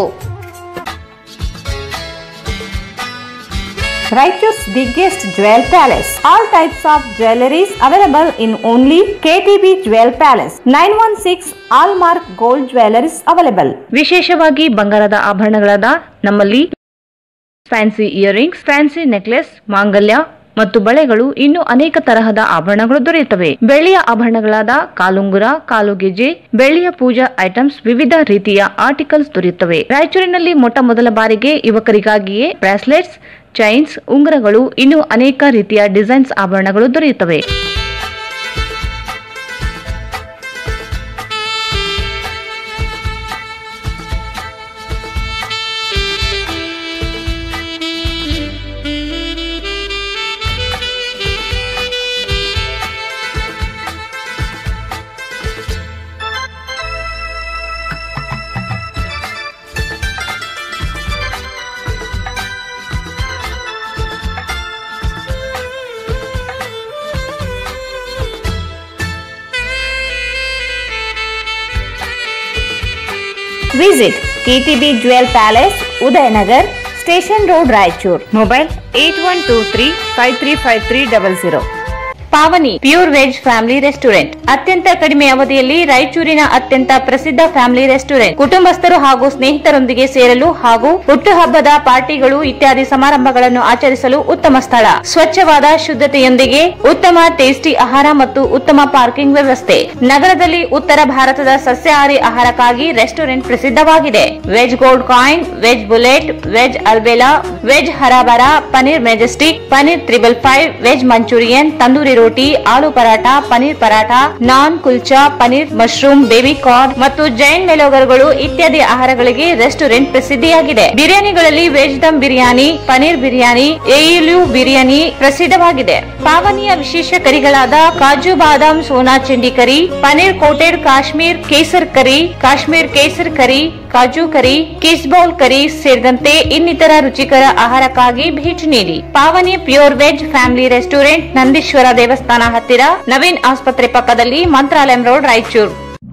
Raichur's biggest jewel palace. All types of jewelries available in only KTB Jewel Palace. 916 Allmark Gold Jewelries available. ವಿಶೇಷವಾಗಿ ಬಂಗಾರದ ಆಭರಣಗಳಾದ ನಮ್ಮಲ್ಲಿ ಫ್ಯಾನ್ಸಿ ಇಯರಿಂಗ್ಸ್, ಫ್ಯಾನ್ಸಿ ನೆಕ್ಲೆಸ್, ಮಾಂಗಲ್ಯ ಮತ್ತು ಬಳೆಗಳು ಇನ್ನೂ ಅನೇಕ ತರಹದ ಆಭರಣಗಳು ದೊರೆಯುತ್ತವೆ. ಬೆಳ್ಳಿಯ ಆಭರಣಗಳಾದ ಕಾಲುಂಗುರ, ಕಾಲುಗೆಜೆ, ಬೆಳ್ಳಿಯ ಪೂಜಾ ಐಟಮ್ಸ್, ವಿವಿಧ ರೀತಿಯ ಆರ್ಟಿಕಲ್ಸ್ ದೊರೆಯುತ್ತವೆ. ರಾಯಚೂರಿನಲ್ಲಿ ಮೊದಲ ಬಾರಿಗೆ ಯುವಕರಿಗಾಗಿಯೇ ಬ್ರಾಸ್ಲೆಟ್ಸ್, ಚೈನ್ಸ್, ಉಂಗುರಗಳು, ಇನ್ನೂ ಅನೇಕ ರೀತಿಯ ಡಿಸೈನ್ಸ್ ಆಭರಣಗಳು ದೊರೆಯುತ್ತವೆ. Visit KTB Jewel Palace, Udayanagar, Station Road, Raichur. Mobile 8123 535300. Pavani pure veg family restaurant ಅತ್ಯಂತ ಕಡಿಮೆ ಅವಧಿಯಲ್ಲಿ ರಾಯಚೂರಿನ ಅತ್ಯಂತ ಪ್ರಸಿದ್ಧ ಫ್ಯಾಮಿಲಿ ರೆಸ್ಟೋರೆಂಟ್. ಕುಟುಂಬಸ್ಥರು ಹಾಗೂ ಸ್ನೇಹಿತರೊಂದಿಗೆ ಸೇರಲು ಹಾಗೂ ಹುಟ್ಟುಹಬ್ಬದ ಪಾರ್ಟಿಗಳು ಇತ್ಯಾದಿ ಸಮಾರಂಭಗಳನ್ನು ಆಚರಿಸಲು ಉತ್ತಮ ಸ್ಥಳ. ಸ್ವಚ್ಛವಾದ ಶುದ್ಧತೆಯೊಂದಿಗೆ ಉತ್ತಮ ಟೇಸ್ಟಿ ಆಹಾರ ಮತ್ತು ಉತ್ತಮ ಪಾರ್ಕಿಂಗ್ ವ್ಯವಸ್ಥೆ. ನಗರದಲ್ಲಿ ಉತ್ತರ ಭಾರತದ ಸಸ್ಯಾಹಾರಿ ಆಹಾರಕ್ಕಾಗಿ ರೆಸ್ಟೋರೆಂಟ್ ಪ್ರಸಿದ್ಧವಾಗಿದೆ. Veg gold coin, veg bullet, veg Albela, veg ಹರಾಬರ, paneer majestic, paneer 555, veg Manchurian, tandoori roti, aloo paratha, paneer paratha, naan, kulcha, paneer mushroom, baby corn ಮತ್ತು ಜೈನ್ ಮೆಲೋಗರ್ಗಳು ಇತ್ಯಾದಿ ಆಹಾರಗಳಿಗೆ ರೆಸ್ಟೋರೆಂಟ್ ಪ್ರಸಿದ್ಧಿಯಾಗಿದೆ. ಬಿರಿಯಾನಿಗಳಲ್ಲಿ ವೆಜ್ ದಮ್ ಬಿರಿಯಾನಿ, ಪನೀರ್ ಬಿರಿಯಾನಿ, ಏಯುಲು ಬಿರಿಯಾನಿ ಪ್ರಸಿದ್ಧವಾಗಿದೆ. ಪಾವನಿಯ ವಿಶೇಷ ಕರಿಗಳಾದ ಕಾಜು ಬಾದಾಮ್ ಸೋನಾ ಚಿಂಡಿ curry, paneer coated Kashmir kesar curry, Kashmir kesar curry, kaju curry, kiss bowl ಕರಿ ಸೇರಿದಂತೆ ಇನ್ನಿತರ ರುಚಿಕರ ಆಹಾರಕ್ಕಾಗಿ ಭೇಟಿ ನೀಡಿ. Pavani pure veg family restaurant, Nandishwara ದೇವಸ್ಥಾನ ಹತ್ತಿರ, ನವೀನ್ ಆಸ್ಪತ್ರೆ ಪಕ್ಕದಲ್ಲಿ, ಮಂತ್ರಾಲಯಂ ರೋಡ್, ರಾಯಚೂರು.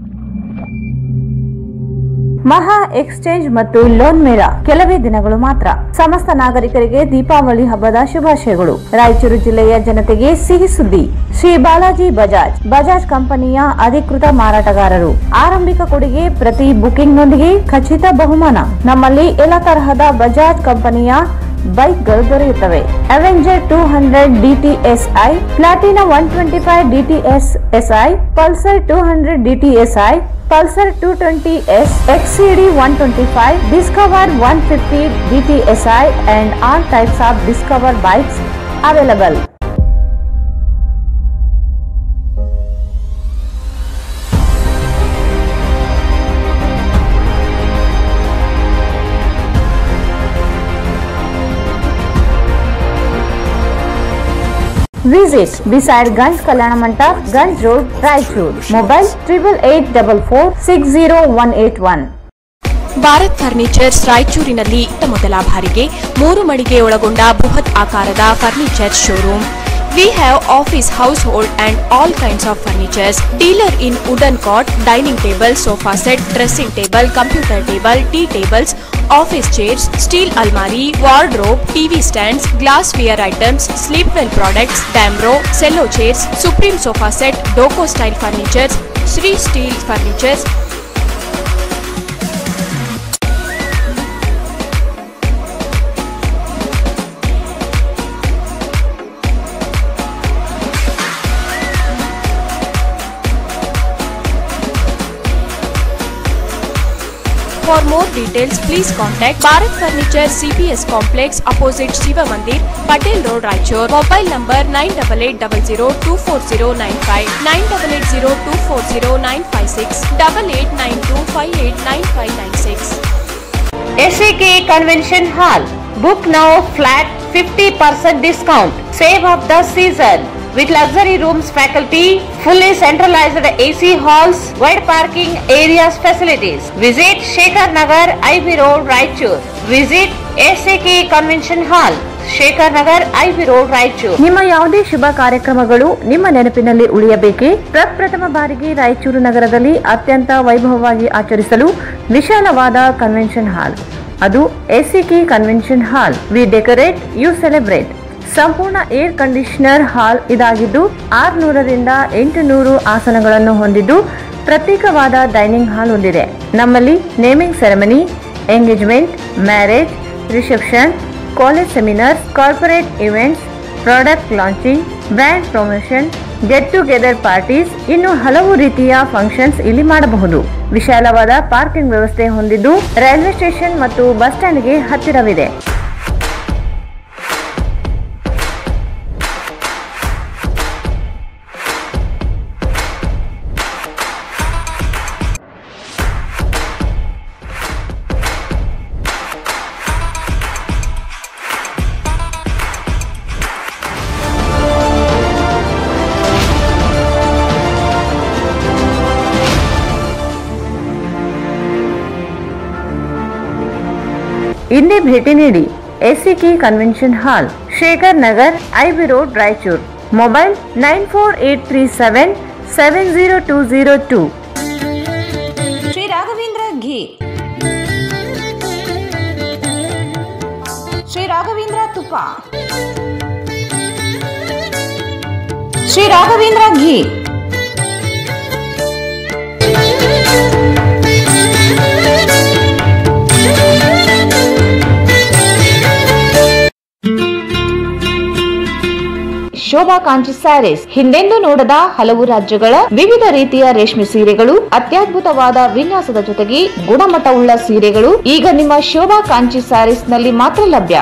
ಮಹಾ ಎಕ್ಸ್ಚೇಂಜ್ ಮತ್ತು ಲೋನ್ ಮೇಳ ಕೆಲವೇ ದಿನಗಳು ಮಾತ್ರ. ಸಮಸ್ತ ನಾಗರಿಕರಿಗೆ ದೀಪಾವಳಿ ಹಬ್ಬದ ಶುಭಾಶಯಗಳು. ರಾಯಚೂರು ಜಿಲ್ಲೆಯ ಜನತೆಗೆ ಸಿಹಿ ಸುದ್ದಿ. ಶ್ರೀ ಬಾಲಾಜಿ ಬಜಾಜ್ ಕಂಪನಿಯ ಅಧಿಕೃತ ಮಾರಾಟಗಾರರು. ಆರಂಭಿಕ ಕೊಡುಗೆ ಪ್ರತಿ ಬುಕಿಂಗ್ ನೊಂದಿಗೆ ಖಚಿತ ಬಹುಮಾನ. ನಮ್ಮಲ್ಲಿ ಎಲ್ಲ ತರಹದ ಬಜಾಜ್ ಕಂಪನಿಯ ಬೈಕ್ಗಳು ದೊರೆಯುತ್ತವೆ. Avenger 200 DTSI, Platina 125 DTSI, Pulsar 200 DTSI, Pulsar 220S, XCD 125, Discover 150 DTSI and all types of Discover bikes available. Visit beside Ganj Kalyana Mandap, Ganj Road, Raichur. Mobile 8844600181. Bharat furnitures ರಾಯಚೂರಿನಲ್ಲಿ ಮೊದಲ ಬಾರಿಗೆ 3 ಮಳಿಗೆ ಒಳಗೊಂಡ ಬೃಹತ್ ಆಕಾರದ furniture showroom. We have office, household and all kinds of furnitures. Dealer in wooden cot, dining table, sofa set, dressing table, computer table, tea tables, office chairs, steel almari, wardrobe, TV stands, glassware items, sleepwell products, Damro, cello chairs, Supreme sofa set, Doco style furnitures, Sri Steel furnitures. For more details, please contact Bharat Furniture CPS Complex opposite Shiva Mandir, Patel Road, Raichur. Mobile number 9880240959, 9880240956, 8892589596. SAK Convention Hall. Book now flat 50% discount. Save of the season. With luxury rooms, faculty, fully centralized AC halls, wide parking areas facilities. Visit Shekhar Nagar, IB Road, Raichur. Visit SAK Convention Hall, Shekhar Nagar, IB Road, Raichur. ನಿಮ್ಮ ಯಾವುದೇ ಶುಭ ಕಾರ್ಯಕ್ರಮಗಳು ನಿಮ್ಮ ನೆನಪಿನಲ್ಲಿ ಉಳಿಯಬೇಕೇ? ಪ್ರಪ್ರಥಮ ಬಾರಿಗೆ ರಾಯಚೂರು ನಗರದಲ್ಲಿ ಅತ್ಯಂತ ವೈಭವವಾಗಿ ಆಚರಿಸಲು ವಿಶಾಲವಾದ ಕನ್ವೆನ್ಷನ್ ಹಾಲ್, ಅದು SAK convention hall. We decorate, you celebrate. ಸಂಪೂರ್ಣ ಏರ್ ಕಂಡೀಷನರ್ ಹಾಲ್ ಇದಾಗಿದ್ದು 600ರಿಂದ 800 ಆಸನಗಳನ್ನು ಹೊಂದಿದ್ದು ಪ್ರತ್ಯೇಕವಾದ ಡೈನಿಂಗ್ ಹಾಲ್ ಹೊಂದಿದೆ. ನಮ್ಮಲ್ಲಿ naming ceremony, engagement, marriage, reception, college seminars, corporate events, product launching, brand promotion, get together parties, ಇನ್ನು ಹಲವು ರೀತಿಯ ಫಂಕ್ಷನ್ಸ್ ಇಲ್ಲಿ ಮಾಡಬಹುದು. ವಿಶಾಲವಾದ ಪಾರ್ಕಿಂಗ್ ವ್ಯವಸ್ಥೆ ಹೊಂದಿದ್ದು ರೈಲ್ವೆ ಸ್ಟೇಷನ್ ಮತ್ತು ಬಸ್ ಸ್ಟ್ಯಾಂಡ್ಗೆ ಹತ್ತಿರವಿದೆ. ಇಂದೇ ಭೇಟಿ ನೀಡಿ SAK convention hall, Shekhar Nagar, IB road, Raichur. Mobile 9483770202. Shri Raghavendra ghee, Shri Raghavendra ತುಪ್ಪ, ಶ್ರೀ ರಾಘವೇಂದ್ರ ಘೀ. ಶೋಭಾ ಕಾಂಚಿ ಸ್ಯಾರೀಸ್. ಹಿಂದೆಂದೂ ನೋಡದ ಹಲವು ರಾಜ್ಯಗಳ ವಿವಿಧ ರೀತಿಯ ರೇಷ್ಮೆ ಸೀರೆಗಳು, ಅತ್ಯದ್ಭುತವಾದ ವಿನ್ಯಾಸದ ಜೊತೆಗೆ ಗುಣಮಟ್ಟವುಳ್ಳ ಸೀರೆಗಳು ಈಗ ನಿಮ್ಮ ಶೋಭಾ ಕಾಂಚಿ ಸ್ಯಾರೀಸ್ ನಲ್ಲಿ ಮಾತ್ರ ಲಭ್ಯ.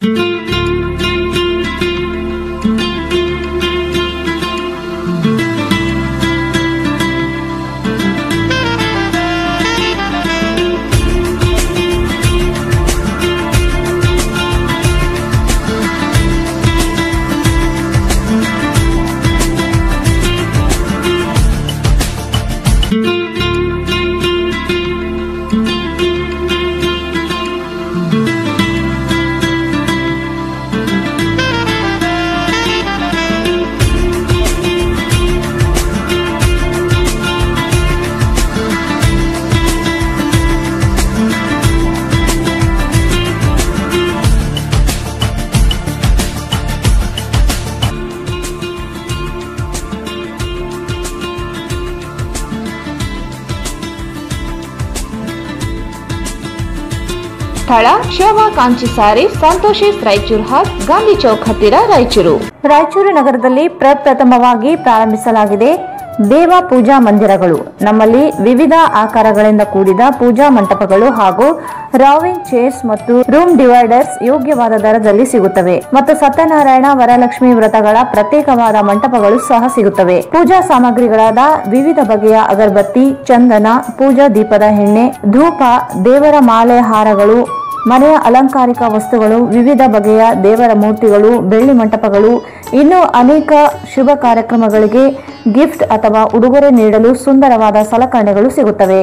ಸ್ಥಳ ಶೋಭಾ ಕಾಂಚಿ ಸಾರಿ, ಸಂತೋಷಿ ರಾಯಚೂರು ಹಾಟ್, ಗಾಂಧಿ ಚೌಕ್ ಹತ್ತಿರ, ರಾಯಚೂರು. ರಾಯಚೂರು ನಗರದಲ್ಲಿ ಪ್ರಪ್ರಥಮವಾಗಿ ಪ್ರಾರಂಭಿಸಲಾಗಿದೆ ದೇವ ಪೂಜಾ ಮಂದಿರಗಳು. ನಮ್ಮಲ್ಲಿ ವಿವಿಧ ಆಕಾರಗಳಿಂದ ಕೂಡಿದ ಪೂಜಾ ಮಂಟಪಗಳು ಹಾಗೂ ರಾವಿಂಗ್ ಚೇರ್ಸ್ ಮತ್ತು ರೂಮ್ ಡಿವೈಡರ್ಸ್ ಯೋಗ್ಯವಾದ ದರದಲ್ಲಿ ಸಿಗುತ್ತವೆ ಮತ್ತು ಸತ್ಯನಾರಾಯಣ, ವರಲಕ್ಷ್ಮಿ ವ್ರತಗಳ ಪ್ರತ್ಯೇಕವಾದ ಮಂಟಪಗಳು ಸಹ ಸಿಗುತ್ತವೆ. ಪೂಜಾ ಸಾಮಗ್ರಿಗಳಾದ ವಿವಿಧ ಬಗೆಯ ಅಗರಬತ್ತಿ, ಚಂದನ, ಪೂಜಾ ದೀಪದ ಎಣ್ಣೆ, ಧೂಪ, ದೇವರ ಮಾಲೆ, ಹಾರಗಳು, ಮನೆಯ ಅಲಂಕಾರಿಕ ವಸ್ತುಗಳು, ವಿವಿಧ ಬಗೆಯ ದೇವರ ಮೂರ್ತಿಗಳು, ಬೆಳ್ಳಿ ಮಂಟಪಗಳು, ಇನ್ನು ಅನೇಕ ಶುಭ ಕಾರ್ಯಕ್ರಮಗಳಿಗೆ ಗಿಫ್ಟ್ ಅಥವಾ ಉಡುಗೊರೆ ನೀಡಲು ಸುಂದರವಾದ ಸಲಕರಣೆಗಳು ಸಿಗುತ್ತವೆ.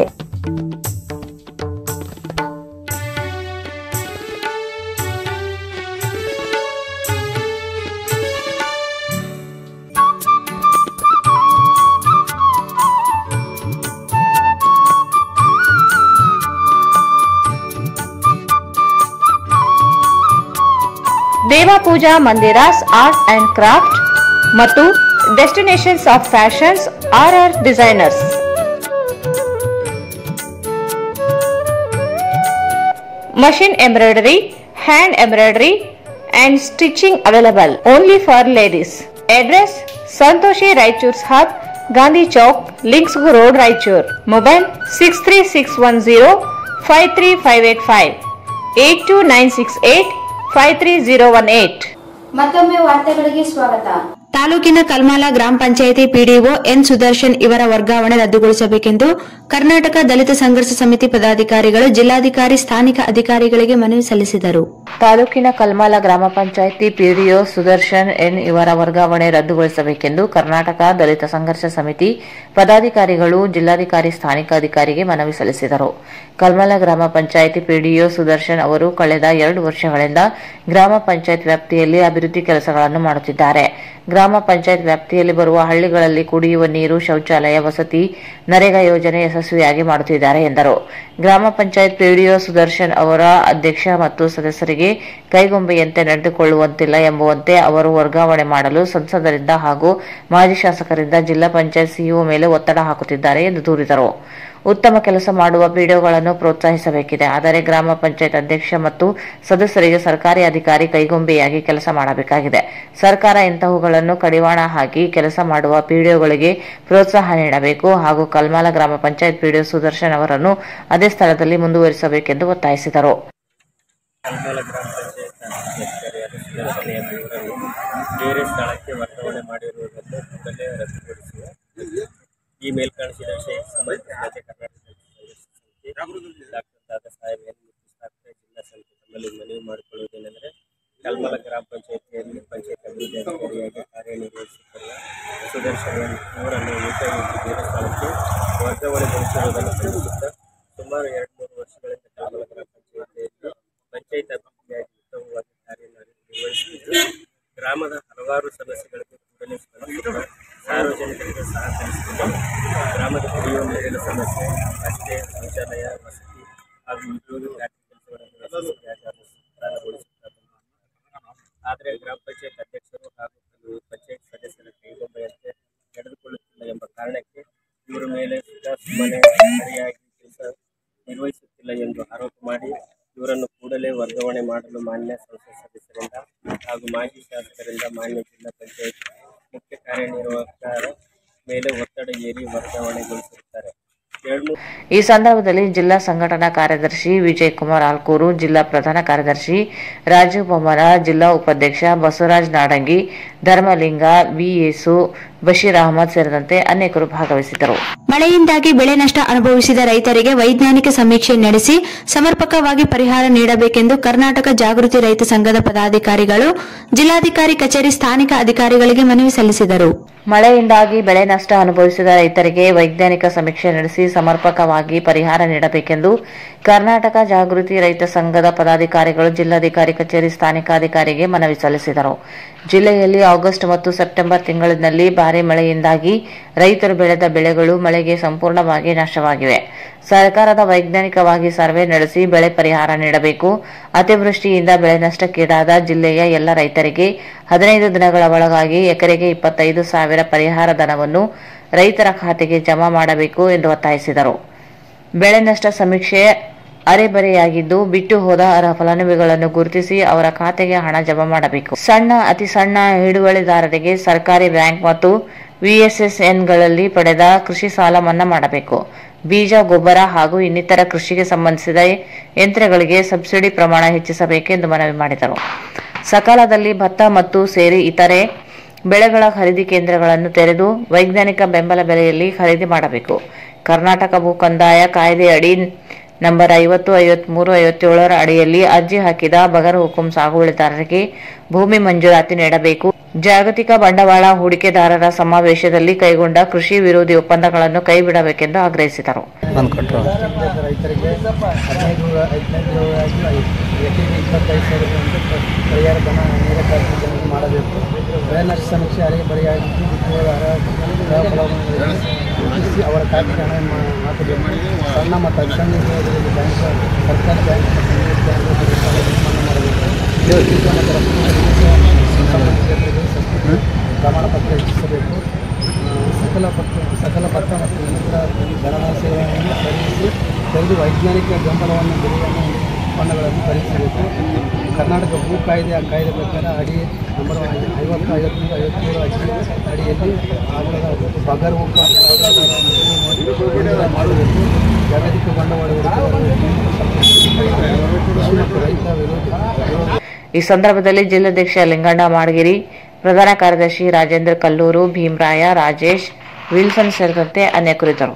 Deva Pooja Mandiras art and craft ಮತ್ತು destinations of fashions RR designers. Machine embroidery, hand embroidery and stitching available only for ladies. Address Santoshi Raichur's Hut, Gandhi Chowk, Links Road, Raichur. Mobile 63610 53585 82968 53018. ಮತ್ತೊಮ್ಮೆ ವಾರ್ತೆಗಳಿಗೆ ಸ್ವಾಗತ. ತಾಲೂಕಿನ ಕಲ್ಮಾಲ ಗ್ರಾಮ ಪಂಚಾಯಿತಿ ಪಿಡಿಒ ಎನ್ ಸುದರ್ಶನ್ ಇವರ ವರ್ಗಾವಣೆ ರದ್ದುಗೊಳಿಸಬೇಕೆಂದು ಕರ್ನಾಟಕ ದಲಿತ ಸಂಘರ್ಷ ಸಮಿತಿ ಪದಾಧಿಕಾರಿಗಳು ಜಿಲ್ಲಾಧಿಕಾರಿ ಸ್ಥಾನಿಕ ಅಧಿಕಾರಿಗಳಿಗೆ ಮನವಿ ಸಲ್ಲಿಸಿದರು. ತಾಲೂಕಿನ ಕಲ್ಮಾಲ ಗ್ರಾಮ ಪಂಚಾಯಿತಿ ಪಿಡಿಒ ಸುದರ್ಶನ್ ಎನ್ ಇವರ ವರ್ಗಾವಣೆ ರದ್ದುಗೊಳಿಸಬೇಕೆಂದು ಕರ್ನಾಟಕ ದಲಿತ ಸಂಘರ್ಷ ಸಮಿತಿ ಪದಾಧಿಕಾರಿಗಳು ಜಿಲ್ಲಾಧಿಕಾರಿ ಸ್ಥಾನಿಕ ಅಧಿಕಾರಿಗೆ ಮನವಿ ಸಲ್ಲಿಸಿದರು. ಕಲ್ಮಾಲ ಗ್ರಾಮ ಪಂಚಾಯಿತಿ ಪಿಡಿಒ ಸುದರ್ಶನ್ ಅವರು ಕಳೆದ 2 ವರ್ಷಗಳಿಂದ ಗ್ರಾಮ ಪಂಚಾಯತ್ ವ್ಯಾಪ್ತಿಯಲ್ಲಿ ಅಭಿವೃದ್ಧಿ ಕೆಲಸಗಳನ್ನು ಮಾಡುತ್ತಿದ್ದಾರೆ. ಗ್ರಾಮ ಪಂಚಾಯತ್ ವ್ಯಾಪ್ತಿಯಲ್ಲಿ ಬರುವ ಹಳ್ಳಿಗಳಲ್ಲಿ ಕುಡಿಯುವ ನೀರು, ಶೌಚಾಲಯ, ವಸತಿ, ನರೇಗಾ ಯೋಜನೆ ಯಶಸ್ವಿಯಾಗಿ ಮಾಡುತ್ತಿದ್ದಾರೆ ಎಂದರು. ಗ್ರಾಮ ಪಂಚಾಯತ್ ಪಿಡಿಒ ಸುದರ್ಶನ್ ಅವರ ಅಧ್ಯಕ್ಷ ಮತ್ತು ಸದಸ್ಯರಿಗೆ ಕೈಗೊಂಬೆಯಂತೆ ನಡೆದುಕೊಳ್ಳುವಂತಿಲ್ಲ ಎಂಬುವಂತೆ ಅವರು ವರ್ಗಾವಣೆ ಮಾಡಲು ಸಂಸದರಿಂದ ಹಾಗೂ ಮಾಜಿ ಶಾಸಕರಿಂದ ಜಿಲ್ಲಾ ಪಂಚಾಯತ್ ಸಿಇಒ ಮೇಲೆ ಒತ್ತಡ ಹಾಕುತ್ತಿದ್ದಾರೆ ಎಂದು ದೂರಿದರು. ಉತ್ತಮ ಕೆಲಸ ಮಾಡುವ ಪಿಡಿಒಗಳನ್ನು ಪ್ರೋತ್ಸಾಹಿಸಬೇಕಿದೆ. ಆದರೆ ಗ್ರಾಮ ಪಂಚಾಯತ್ ಅಧ್ಯಕ್ಷ ಮತ್ತು ಸದಸ್ಯರಿಗೆ ಸರ್ಕಾರಿ ಅಧಿಕಾರಿ ಕೈಗೊಂಬೆಯಾಗಿ ಕೆಲಸ ಮಾಡಬೇಕಾಗಿದೆ. ಸರ್ಕಾರ ಇಂತಹವುಗಳನ್ನು ಕಡಿವಾಣ ಹಾಕಿ ಕೆಲಸ ಮಾಡುವ ಪಿಡಿಒಗಳಿಗೆ ಪ್ರೋತ್ಸಾಹ ನೀಡಬೇಕು ಹಾಗೂ ಕಲ್ಮಾಲ ಗ್ರಾಮ ಪಂಚಾಯತ್ ಪಿಡಿಒ ಸುದರ್ಶನ್ ಅವರನ್ನು ಅದೇ ಸ್ಥಳದಲ್ಲಿ ಮುಂದುವರಿಸಬೇಕೆಂದು ಒತ್ತಾಯಿಸಿದರು. ಕಲ್ಮಾಲ ಗ್ರಾಮ ಪಂಚಾಯತ್ ಬೇರೆ ಸ್ಥಳಕ್ಕೆ ವರ್ಗಾವಣೆ ಮಾಡಿರುವುದನ್ನು ಕೂಡಲೇ ರದ್ದುಗೊಳಿಸುವ ಈ ಮೇಲ್ಕಾಣಿಸಿದ ವಿಷಯ ಸಂಬಂಧಿಸಿದಂತೆ ಕರ್ನಾಟಕ ಡಾಕ್ಟರ್ ದಾದಾ ಸಾಹೇಬ್ ಎನ್ ಮುಖ್ಯಸ್ಥಾಪಕ ಜಿಲ್ಲಾ ಸಮಿತಿ ತಮ್ಮಲ್ಲಿ ಮನವಿ ಮಾಡಿಕೊಳ್ಳುವುದೇನೆಂದರೆ ಕಲ್ಮಾಲ ಗ್ರಾಮ ಪಂಚಾಯಿತಿಯಲ್ಲಿ ಪಂಚಾಯತ್ ಅಭಿವೃದ್ಧಿ ಅಧಿಕಾರಿಯಾಗಿ ಕಾರ್ಯನಿರ್ವಹಿಸುತ್ತಿರುವ ಸುದರ್ಶನ್ ಅವರನ್ನು ಏಕಾಏಕಿ ಬೇರೆ ಸ್ಥಳಕ್ಕೆ ವರ್ಗಾವಣೆಗೊಳಿಸಿರುವುದನ್ನು ಖಂಡಿಸುತ್ತಾ ಸುಮಾರು 2-3 ವರ್ಷಗಳಿಂದ ಕಲ್ಮಾಲ ಗ್ರಾಮ ಪಂಚಾಯಿತಿಯಲ್ಲಿ ಪಂಚಾಯತ್ ಅಭಿವೃದ್ಧಿಯಾಗಿ ಉತ್ತಮವಾಗಿ ಕಾರ್ಯನಿರ್ವಹಿಸುತ್ತಿದ್ದು ಗ್ರಾಮದ ಹಲವಾರು ಸಮಸ್ಯೆಗಳಿಗೆ ಕೂಡಲೇ ಸ್ಪಂದಿಸುವ ಸಾರ್ವಜನಿಕರಿಗೆ ಸಹಕರಿಸುತ್ತಿದ್ದಾರೆ. ಗ್ರಾಮದ ಕುಡಿಯುವ ನೀರಿನ ಸಮಸ್ಯೆ, ರಸ್ತೆ, ಶೌಚಾಲಯ, ವಸತಿ ಹಾಗೂ ಉದ್ಯೋಗ ಖಾತೆ ಕೆಲಸಗಳನ್ನು ಯಶಸ್ವಿಯಾಗಿ ಅನುಷ್ಠಾನಗೊಳಿಸುತ್ತಾರೆ. ಆದರೆ ಗ್ರಾಮ ಪಂಚಾಯತ್ ಅಧ್ಯಕ್ಷರು ಹಾಗೂ ಪಂಚಾಯತ್ ಸದಸ್ಯರ ಕೈಗೊಂಬೆಯಂತೆ ನಡೆದುಕೊಳ್ಳುತ್ತಿಲ್ಲ ಎಂಬ ಕಾರಣಕ್ಕೆ ಇವರ ಮೇಲೆ ಸುಮ್ಮನೆ ಸರಿಯಾಗಿ ಕೆಲಸ ನಿರ್ವಹಿಸುತ್ತಿಲ್ಲ ಎಂದು ಆರೋಪ ಮಾಡಿ ಇವರನ್ನು ಕೂಡಲೇ ವರ್ಗಾವಣೆ ಮಾಡಲು ಮಾನ್ಯ ಸಂಸತ್ ಸದಸ್ಯರಿಂದ ಹಾಗೂ ಮಾಜಿ ಶಾಸಕರಿಂದ ಮಾನ್ಯ ಜಿಲ್ಲಾ ಪಂಚಾಯತ್ ಮುಖ್ಯ ಕಾರ್ಯನಿರ್ವಾಹಕರ ಮೇಲೆ ಒತ್ತಡ ಹೇರಿ ವರ್ಗಾವಣೆಗೊಳಿಸಿರುತ್ತಾರೆ. ಈ ಸಂದರ್ಭದಲ್ಲಿ ಜಿಲ್ಲಾ ಸಂಘಟನಾ ಕಾರ್ಯದರ್ಶಿ ವಿಜಯ್ ಕುಮಾರ್ ಆಲ್ಕೂರು, ಜಿಲ್ಲಾ ಪ್ರಧಾನ ಕಾರ್ಯದರ್ಶಿ ರಾಜೀವ್ ಬೊಮ್ಮರ, ಜಿಲ್ಲಾ ಉಪಾಧ್ಯಕ್ಷ ಬಸವರಾಜ್ ನಾಡಂಗಿ, ಧರ್ಮಲಿಂಗ, ವಿಯೇಸು, ಬಶೀರ್ ಅಹಮದ್ ಸೇರಿದಂತೆ ಅನೇಕರು ಭಾಗವಹಿಸಿದ್ದರು. ಮಳೆಯಿಂದಾಗಿ ಬೆಳೆ ನಷ್ಟ ಅನುಭವಿಸಿದ ರೈತರಿಗೆ ವೈಜ್ಞಾನಿಕ ಸಮೀಕ್ಷೆ ನಡೆಸಿ ಸಮರ್ಪಕವಾಗಿ ಪರಿಹಾರ ನೀಡಬೇಕೆಂದು ಕರ್ನಾಟಕ ಜಾಗೃತಿ ರೈತ ಸಂಘದ ಪದಾಧಿಕಾರಿಗಳು ಜಿಲ್ಲಾಧಿಕಾರಿ ಕಚೇರಿ ಸ್ಥಾನಿಕ ಅಧಿಕಾರಿಗಳಿಗೆ ಮನವಿ ಸಲ್ಲಿಸಿದರು. ಮಳೆಯಿಂದಾಗಿ ಬೆಳೆ ನಷ್ಟ ಅನುಭವಿಸಿದ ರೈತರಿಗೆ ವೈಜ್ಞಾನಿಕ ಸಮೀಕ್ಷೆ ನಡೆಸಿ ಸಮರ್ಪಕವಾಗಿ ಪರಿಹಾರ ನೀಡಬೇಕೆಂದು ಕರ್ನಾಟಕ ಜಾಗೃತಿ ರೈತ ಸಂಘದ ಪದಾಧಿಕಾರಿಗಳು ಜಿಲ್ಲಾಧಿಕಾರಿ ಕಚೇರಿ ಸ್ಥಾನಿಕ ಅಧಿಕಾರಿಗೆ ಮನವಿ ಸಲ್ಲಿಸಿದರು. ಜಿಲ್ಲೆಯಲ್ಲಿ ಆಗಸ್ಟ್ ಮತ್ತು ಸೆಪ್ಟೆಂಬರ್ ತಿಂಗಳಿನಲ್ಲಿ ಭಾರೀ ಮಳೆಯಿಂದಾಗಿ ರೈತರು ಬೆಳೆದ ಬೆಳೆಗಳು ಮಳೆಗೆ ಸಂಪೂರ್ಣವಾಗಿ ನಾಶವಾಗಿವೆ. ಸರ್ಕಾರದ ವೈಜ್ಞಾನಿಕವಾಗಿ ಸರ್ವೆ ನಡೆಸಿ ಬೆಳೆ ಪರಿಹಾರ ನೀಡಬೇಕು. ಅತಿವೃಷ್ಟಿಯಿಂದ ಬೆಳೆ ನಷ್ಟಕ್ಕೀಡಾದ ಜಿಲ್ಲೆಯ ಎಲ್ಲ ರೈತರಿಗೆ 15 ದಿನಗಳ ಒಳಗಾಗಿ ಎಕರೆಗೆ 25,000 ಪರಿಹಾರ ಧನವನ್ನು ರೈತರ ಖಾತೆಗೆ ಜಮಾ ಮಾಡಬೇಕು ಎಂದು ಒತ್ತಾಯಿಸಿದರು. ಬೆಳೆ ನಷ್ಟ ಸಮೀಕ್ಷೆ ಅರೆಬರೆಯಾಗಿದ್ದು ಬಿಟ್ಟು ಹೋದ ಅರ್ಹ ಫಲಾನುಭವಿಗಳನ್ನು ಗುರುತಿಸಿ ಅವರ ಖಾತೆಗೆ ಹಣ ಜಮಾ ಮಾಡಬೇಕು. ಸಣ್ಣ, ಅತಿ ಸಣ್ಣ ಹಿಡುವಳಿದಾರರಿಗೆ ಸರ್ಕಾರಿ ಬ್ಯಾಂಕ್ ಮತ್ತು ವಿಎಸ್ಎಸ್ಎನ್ಗಳಲ್ಲಿ ಪಡೆದ ಕೃಷಿ ಸಾಲ ಮನ್ನಾ ಮಾಡಬೇಕು. ಬೀಜ, ಗೊಬ್ಬರ ಹಾಗೂ ಇನ್ನಿತರ ಕೃಷಿಗೆ ಸಂಬಂಧಿಸಿದ ಯಂತ್ರಗಳಿಗೆ ಸಬ್ಸಿಡಿ ಪ್ರಮಾಣ ಹೆಚ್ಚಿಸಬೇಕೆಂದು ಮನವಿ ಮಾಡಿದರು. ಸಕಾಲದಲ್ಲಿ ಭತ್ತ ಮತ್ತು ಸೇರಿ ಇತರೆ ಬೆಳೆಗಳ ಖರೀದಿ ಕೇಂದ್ರಗಳನ್ನು ತೆರೆದು ವೈಜ್ಞಾನಿಕ ಬೆಂಬಲ ಬೆಲೆಯಲ್ಲಿ ಖರೀದಿ ಮಾಡಬೇಕು. ಕರ್ನಾಟಕ ಭೂ ಕಂದಾಯ ಕಾಯ್ದೆ ಅಡಿ ನಂಬರ್ 50, 53, 57 ಅಡಿಯಲ್ಲಿ ಅರ್ಜಿ ಹಾಕಿದ ಬಗರ್ ಹುಕುಂ ಸಾಗುವಳಿದಾರರಿಗೆ ಭೂಮಿ ಮಂಜೂರಾತಿ ನೀಡಬೇಕು. ಜಾಗತಿಕ ಬಂಡವಾಳ ಹೂಡಿಕೆದಾರರ ಸಮಾವೇಶದಲ್ಲಿ ಕೈಗೊಂಡ ಕೃಷಿ ವಿರೋಧಿ ಒಪ್ಪಂದಗಳನ್ನು ಕೈಬಿಡಬೇಕೆಂದು ಆಗ್ರಹಿಸಿದರು. ರೈತರಿಗೆ 25,000 ಧನ ಮಾಡಬೇಕು. ಬೆಳೆ ನಷ್ಟ ಸಮೀಕ್ಷೆ ಅರೆಬರೆಯಾಗಿದ್ದು ಅವರ ಖಾತೆಗೆ ಹಣ ಹಾಕಬೇಕು. ಸಣ್ಣ ಮತ್ತು ಅತಿಸಣ್ಣ ಬ್ಯಾಂಕ್, ಸರ್ಕಾರಿ ಬ್ಯಾಂಕ್ ಮನ್ನಾ ಮಾಡಬೇಕು. ಪ್ರಮಾಣ ಪತ್ರ ಹೆಚ್ಚಿಸಬೇಕು. ಸಕಲ ಭತ್ತ ಮತ್ತು ಇನ್ನಿತರ ದನಗಳ ಸೇವೆಯನ್ನು ಖರೀದಿಸಿ ತೆಗೆದು ವೈಜ್ಞಾನಿಕ ಬೆಂಬಲವನ್ನು ಬೆಲೆಯನ್ನು ಒಪ್ಪಂದಗಳನ್ನು ಪರಿಹರಿಸಬೇಕು. ಕರ್ನಾಟಕ ಭೂ ಕಾಯ್ದೆ ಆ ಕಾಯ್ದೆ ಪ್ರಕಾರ ಅಡಿ ನಂಬರ್ 50, 57 ಅಡಿಯಲ್ಲಿ ಆಗದ ಬಗರ್ ಮಾಡಬೇಕು. ಜಾಗತಿಕ ಬಂಡವಾಳ ರೈತ ವಿರೋಧಿ. ಈ ಸಂದರ್ಭದಲ್ಲಿ ಜಿಲ್ಲಾಧ್ಯಕ್ಷ ಲಿಂಗಣ್ಣ ಮಾಡಗಿರಿ, ಪ್ರಧಾನ ಕಾರ್ಯದರ್ಶಿ ರಾಜೇಂದ್ರ ಕಲ್ಲೂರು, ಭೀಮರಾಯ, ರಾಜೇಶ್, ವಿಲ್ಸನ್ ಸೇರಿದಂತೆ ಅನೇಕರಿದ್ದರು.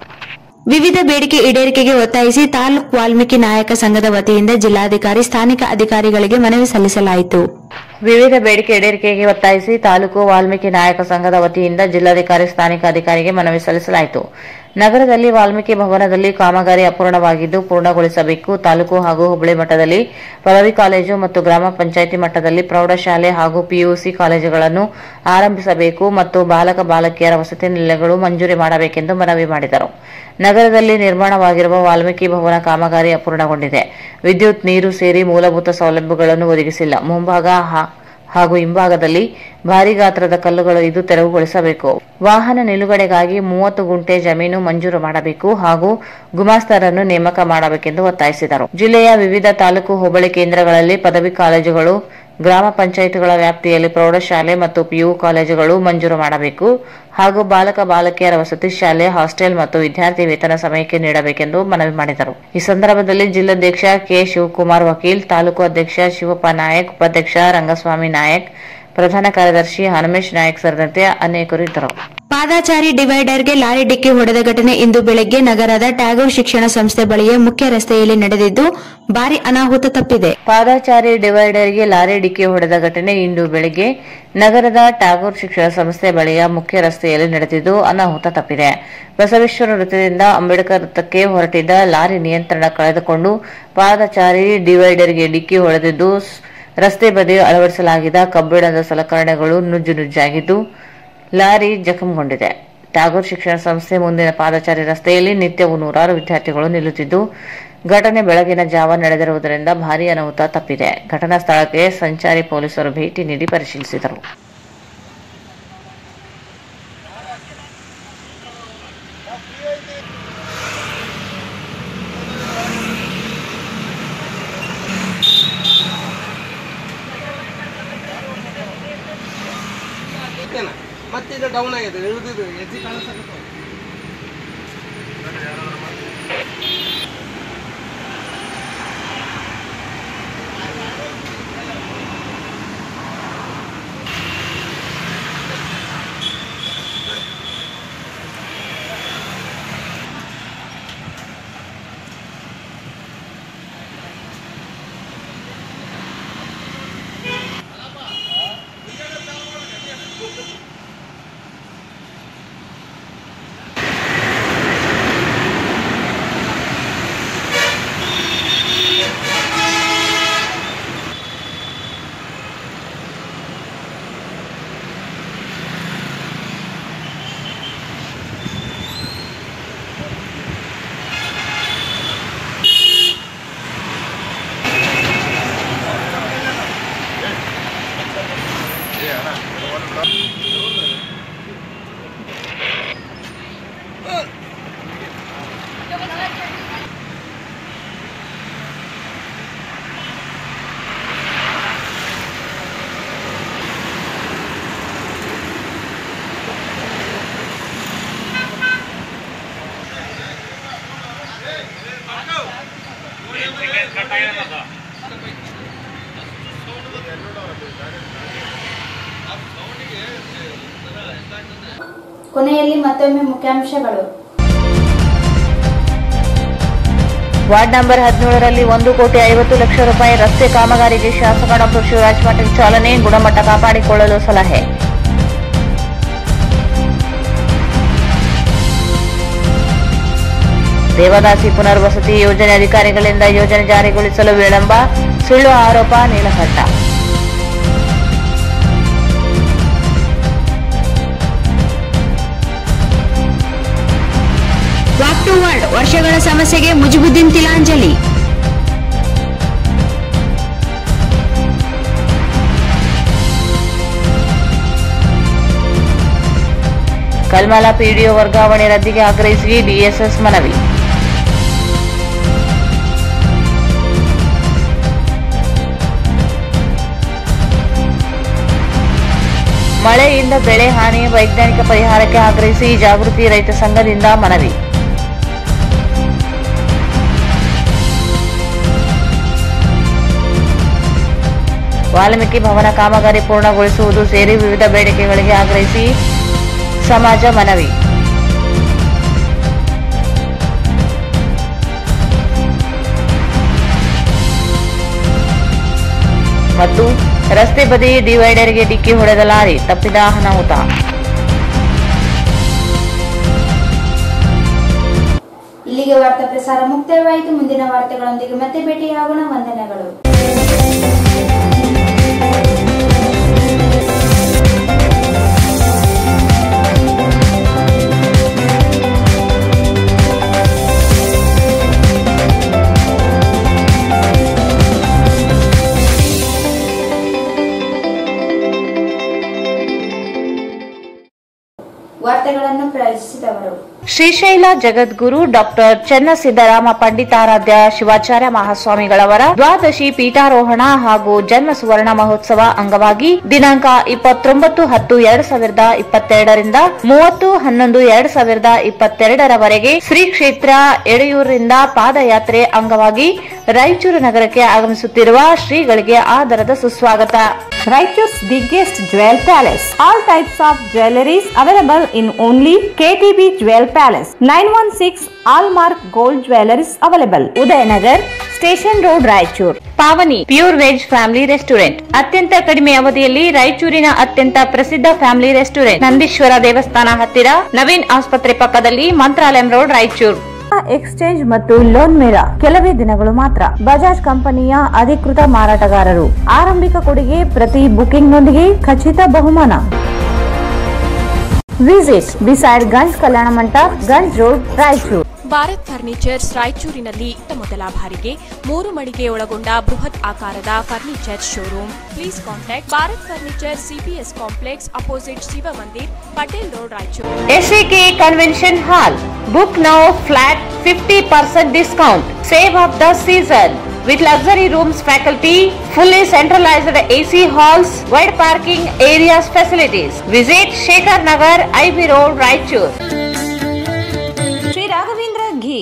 ವಿವಿಧ ಬೇಡಿಕೆ ಈಡೇರಿಕೆಗೆ ಒತ್ತಾಯಿಸಿ ತಾಲೂಕು ವಾಲ್ಮೀಕಿ ನಾಯಕ ಸಂಘದ ವತಿಯಿಂದ ಜಿಲ್ಲಾಧಿಕಾರಿ, ಸ್ಥಾನಿಕ ಅಧಿಕಾರಿಗಳಿಗೆ ಮನವಿ ಸಲ್ಲಿಸಲಾಯಿತು. ವಿವಿಧ ಬೇಡಿಕೆ ಈಡೇರಿಕೆಗೆ ಒತ್ತಾಯಿಸಿ ತಾಲೂಕು ವಾಲ್ಮೀಕಿ ನಾಯಕ ಸಂಘದ ವತಿಯಿಂದ ಜಿಲ್ಲಾಧಿಕಾರಿ, ಸ್ಥಾನಿಕ ಅಧಿಕಾರಿಗೆ ಮನವಿ ಸಲ್ಲಿಸಲಾಯಿತು. ನಗರದಲ್ಲಿ ವಾಲ್ಮೀಕಿ ಭವನದಲ್ಲಿ ಕಾಮಗಾರಿ ಅಪೂರ್ಣವಾಗಿದ್ದು ಪೂರ್ಣಗೊಳಿಸಬೇಕು. ತಾಲೂಕು ಹಾಗೂ ಹೋಬಳಿ ಮಟ್ಟದಲ್ಲಿ ಪದವಿ ಕಾಲೇಜು ಮತ್ತು ಗ್ರಾಮ ಪಂಚಾಯಿತಿ ಮಟ್ಟದಲ್ಲಿ ಪ್ರೌಢಶಾಲೆ ಹಾಗೂ ಪಿಯುಸಿ ಕಾಲೇಜುಗಳನ್ನು ಆರಂಭಿಸಬೇಕು ಮತ್ತು ಬಾಲಕ ಬಾಲಕಿಯರ ವಸತಿ ನಿಲಯಗಳು ಮಂಜೂರಿ ಮಾಡಬೇಕೆಂದು ಮನವಿ ಮಾಡಿದರು. ನಗರದಲ್ಲಿ ನಿರ್ಮಾಣವಾಗಿರುವ ವಾಲ್ಮೀಕಿ ಭವನ ಕಾಮಗಾರಿ ಅಪೂರ್ಣಗೊಂಡಿದೆ. ವಿದ್ಯುತ್, ನೀರು ಸೇರಿ ಮೂಲಭೂತ ಸೌಲಭ್ಯಗಳನ್ನು ಒದಗಿಸಿಲ್ಲ. ಮುಂಭಾಗ ಹಾಗೂ ಹಿಂಭಾಗದಲ್ಲಿ ಭಾರಿ ಗಾತ್ರದ ಕಲ್ಲುಗಳು ಇದ್ದು ತೆರವುಗೊಳಿಸಬೇಕು. ವಾಹನ ನಿಲುಗಡೆಗಾಗಿ 30 ಗುಂಟೆ ಜಮೀನು ಮಂಜೂರು ಮಾಡಬೇಕು ಹಾಗೂ ಗುಮಾಸ್ತರನ್ನು ನೇಮಕ ಮಾಡಬೇಕೆಂದು ಒತ್ತಾಯಿಸಿದರು. ಜಿಲ್ಲೆಯ ವಿವಿಧ ತಾಲೂಕು ಹೋಬಳಿ ಕೇಂದ್ರಗಳಲ್ಲಿ ಪದವಿ ಕಾಲೇಜುಗಳು, ಗ್ರಾಮ ಪಂಚಾಯಿತಿಗಳ ವ್ಯಾಪ್ತಿಯಲ್ಲಿ ಪ್ರೌಢಶಾಲೆ ಮತ್ತು ಪಿಯು ಕಾಲೇಜುಗಳು ಮಂಜೂರು ಮಾಡಬೇಕು ಹಾಗೂ ಬಾಲಕ ಬಾಲಕಿಯರ ವಸತಿ ಶಾಲೆ, ಹಾಸ್ಟೆಲ್ ಮತ್ತು ವಿದ್ಯಾರ್ಥಿ ವೇತನ ಸಮಯಕ್ಕೆ ನೀಡಬೇಕೆಂದು ಮನವಿ ಮಾಡಿದರು. ಈ ಸಂದರ್ಭದಲ್ಲಿ ಜಿಲ್ಲಾಧ್ಯಕ್ಷ ಕೆ. ಶಿವಕುಮಾರ್ ವಕೀಲ್, ತಾಲೂಕು ಅಧ್ಯಕ್ಷ ಶಿವಪ್ಪ ನಾಯಕ್, ಉಪಾಧ್ಯಕ್ಷ ರಂಗಸ್ವಾಮಿ ನಾಯಕ್, ಪ್ರಧಾನ ಕಾರ್ಯದರ್ಶಿ ಹನುಮೇಶ್ ನಾಯಕ್ ಸೇರಿದಂತೆ ಅನೇಕರು ಇದ್ದರು. ಪಾದಾಚಾರಿ ಡಿವೈಡರ್ಗೆ ಲಾರಿ ಡಿಕ್ಕಿ ಹೊಡೆದ ಘಟನೆ ಇಂದು ಬೆಳಗ್ಗೆ ನಗರದ ಟ್ಯಾಗೋರ್ ಶಿಕ್ಷಣ ಸಂಸ್ಥೆ ಬಳಿಯ ಮುಖ್ಯ ರಸ್ತೆಯಲ್ಲಿ ನಡೆದಿದ್ದು ಭಾರಿ ಅನಾಹುತ ತಪ್ಪಿದೆ. ಪಾದಾಚಾರಿ ಡಿವೈಡರ್ಗೆ ಲಾರಿ ಡಿಕ್ಕಿ ಹೊಡೆದ ಘಟನೆ ಇಂದು ಬೆಳಗ್ಗೆ ನಗರದ ಟ್ಯಾಗೋರ್ ಶಿಕ್ಷಣ ಸಂಸ್ಥೆ ಬಳಿಯ ಮುಖ್ಯ ರಸ್ತೆಯಲ್ಲಿ ನಡೆದಿದ್ದು ಅನಾಹುತ ತಪ್ಪಿದೆ. ಬಸವೇಶ್ವರ ವೃತ್ತದಿಂದ ಅಂಬೇಡ್ಕರ್ ವೃತ್ತಕ್ಕೆ ಹೊರಟಿದ್ದ ಲಾರಿ ನಿಯಂತ್ರಣ ಕಳೆದುಕೊಂಡು ಪಾದಚಾರಿ ಡಿವೈಡರ್ಗೆ ಡಿಕ್ಕಿ ಹೊಡೆದಿದ್ದು ರಸ್ತೆ ಬದಿ ಅಳವಡಿಸಲಾಗಿದ್ದ ಕಬ್ಬಿಣದ ಸಲಕರಣೆಗಳು ನುಜ್ಜಾಗಿದ್ದು ಲಾರಿ ಜಖಂಗೊಂಡಿದೆ. ಟ್ಯಾಗೋರ್ ಶಿಕ್ಷಣ ಸಂಸ್ಥೆ ಮುಂದಿನ ಪಾದಚಾರಿ ರಸ್ತೆಯಲ್ಲಿ ನಿತ್ಯವೂ ನೂರಾರು ವಿದ್ಯಾರ್ಥಿಗಳು ನಿಲ್ಲುತ್ತಿದ್ದು ಘಟನೆ ಬೆಳಗಿನ ಜಾವ ನಡೆದಿರುವುದರಿಂದ ಭಾರೀ ಅನಾಹುತ ತಪ್ಪಿದೆ. ಘಟನಾ ಸ್ಥಳಕ್ಕೆ ಸಂಚಾರಿ ಪೊಲೀಸರು ಭೇಟಿ ನೀಡಿ ಪರಿಶೀಲಿಸಿದರು. ಮತ್ತೆ ಇದು ಡೌನ್ ಆಗಿದೆ, ಇಳಿದಿದ್ದು ಎಜ್ಜಿ ಕಾಣಿಸ್ತಾ. ಕೊನೆಯಲ್ಲಿ ಮತ್ತೊಮ್ಮೆ ಮುಖ್ಯಾಂಶಗಳು. ವಾರ್ಡ್ ನಂಬರ್ 17ರಲ್ಲಿ 1,50,00,000 ರೂಪಾಯಿ ರಸ್ತೆ ಕಾಮಗಾರಿಗೆ ಶಾಸಕ ಡಾ. ಶಿವರಾಜ್ ಪಾಟೀಲ್ ಚಾಲನೆ. ಗುಣಮಟ್ಟ ಕಾಪಾಡಿಕೊಳ್ಳಲು ಸಲಹೆ. ದೇವದಾಸಿ ಪುನರ್ವಸತಿ ಯೋಜನೆ ಅಧಿಕಾರಿಗಳಿಂದ ಯೋಜನೆ ಜಾರಿಗೊಳಿಸಲು ವಿಳಂಬ, ಸುಳ್ಳು ಆರೋಪ ನೀಲಕಂಠ. ವಾಕ್ ಟು ವರ್ಲ್ಡ್ ವರ್ಷಗಳ ಸಮಸ್ಯೆಗೆ ಮುಜಿಬುದ್ದೀನ್ ತಿಲಾಂಜಲಿ. ಕಲ್ಮಲ ಪಿಡಿಒ ವರ್ಗಾವಣೆ ರದ್ದಿಗೆ ಆಗ್ರಹಿಸಿ ಡಿಎಸ್ಎಸ್ ಮನವಿ. ಮಳೆಯಿಂದ ಬೆಳೆ ಹಾನಿ ವೈಜ್ಞಾನಿಕ ಪರಿಹಾರಕ್ಕೆ ಆಗ್ರಹಿಸಿ ಜಾಗೃತಿ ರೈತ ಸಂಘದಿಂದ ಮನವಿ. ವಾಲ್ಮೀಕಿ ಭವನ ಕಾಮಗಾರಿ ಪೂರ್ಣಗೊಳಿಸುವುದು ಸೇರಿ ವಿವಿಧ ಬೇಡಿಕೆಗಳಿಗೆ ಆಗ್ರಹಿಸಿ ಸಮಾಜ ಮನವಿ. ಮತ್ತು ರಸ್ತೆ ಬದಿ ಡಿವೈಡರ್ಗೆ ಡಿಕ್ಕಿ ಹೊಡೆದ ಲಾರಿ, ತಪ್ಪಿದ ಅನಾಹುತ. ಇಲ್ಲಿಗೆ ವಾರ್ತಾ ಪ್ರಸಾರ ಮುಕ್ತಾಯವಾಯಿತು. ಮುಂದಿನ ವಾರ್ತೆಗಳೊಂದಿಗೆ ಮತ್ತೆ ಭೇಟಿಯಾಗೋಣ. ವಂದನೆಗಳು. ವಾರ್ತೆಗಳನ್ನು ಪ್ರಾಯೋಜಿಸಿದವರು ಶ್ರೀಶೈಲ ಜಗದ್ಗುರು ಡಾಕ್ಟರ್ ಚನ್ನಸಿದ್ದರಾಮ ಪಂಡಿತಾರಾಧ್ಯ ಶಿವಾಚಾರ್ಯ ಮಹಾಸ್ವಾಮಿಗಳವರ ದ್ವಾದಶಿ ಪೀಠಾರೋಹಣ ಹಾಗೂ ಜನ್ಮ ಸುವರ್ಣ ಮಹೋತ್ಸವ ಅಂಗವಾಗಿ ದಿನಾಂಕ 29/10/2022 ರಿಂದ 30/11/2022 ರವರೆಗೆ ಶ್ರೀ ಕ್ಷೇತ್ರ ಎಡೆಯೂರಿನಿಂದ ಪಾದಯಾತ್ರೆ ಅಂಗವಾಗಿ ರಾಯಚೂರು ನಗರಕ್ಕೆ ಆಗಮಿಸುತ್ತಿರುವ ಶ್ರೀಗಳಿಗೆ ಆದರದ ಸುಸ್ವಾಗತ. Raichu's biggest jewel palace. All types of jewelries available in only KTB Jewel Palace. 916 Allmark Gold Jewelries available. Udayanagar, Station Road, Raichur. Pavani pure veg family restaurant. ಅತ್ಯಂತ ಕಡಿಮೆ ಅವಧಿಯಲ್ಲಿ ರಾಯಚೂರಿನ ಅತ್ಯಂತ ಪ್ರಸಿದ್ಧ ಫ್ಯಾಮಿಲಿ ರೆಸ್ಟೋರೆಂಟ್. ನಂದೀಶ್ವರ ದೇವಸ್ಥಾನ ಹತ್ತಿರ, ನವೀನ್ ಆಸ್ಪತ್ರೆ ಪಕ್ಕದಲ್ಲಿ, ಮಂತ್ರಾಲಯಂ ರೋಡ್, ರಾಯಚೂರು. ಎಕ್ಸ್ಚೇಂಜ್ ಮತ್ತು ಲೋನ್ ಮೇಳ ಕೆಲವೇ ದಿನಗಳು ಮಾತ್ರ. ಬಜಾಜ್ ಕಂಪನಿಯ ಅಧಿಕೃತ ಮಾರಾಟಗಾರರು. ಆರಂಭಿಕ ಕೊಡುಗೆ ಪ್ರತಿ ಬುಕಿಂಗ್ ನೊಂದಿಗೆ ಖಚಿತ ಬಹುಮಾನ. ವಿಸಿಟ್ ಬಿಸೈಡ್ ಗಂಜ್ ಕಲ್ಯಾಣ ಮಂಟಪ, ಗಂಜ್ ರೋಡ್, ರಾಯಚೂರು. ಭಾರತ್ ಫರ್ನಿಚರ್ಸ್ ರಾಯಚೂರಿನಲ್ಲಿ ಮೊದಲ ಬಾರಿಗೆ 3 ಮಳಿಗೆ ಒಳಗೊಂಡ ಬೃಹತ್ ಆಕಾರದ furniture showroom. Please contact Bharat furniture CPS complex opposite Shiva Mandir, Patel road, Raichur. SAK convention hall. Book now flat 50% discount. Save of the season with luxury rooms, faculty, fully centralized AC halls, wide parking areas, facilities. Visit Shekhar Nagar, IB Road, Raichur. Shri Raghavendra ghee.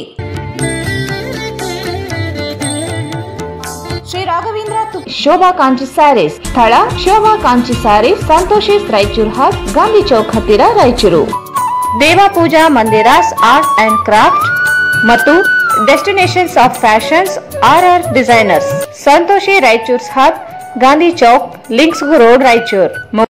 Shri Raghavendra Shobha Kanchi sarees. ಸ್ಥಳ ಶೋಭಾ ಕಾಂಚಿ ಸ್ಯಾರೀಸ್, ಸಂತೋಷಿಸ್, ರಾಯಚೂರ್ ಹಟ್, ಗಾಂಧಿ ಚೌಕ್ ಹತ್ತಿರ, Raichur. Deva Pooja Mandiras art and craft ಮತ್ತು destinations of fashions RR designers, Santoshi, Raichur hut, Gandhi Chowk, links road, Raichur.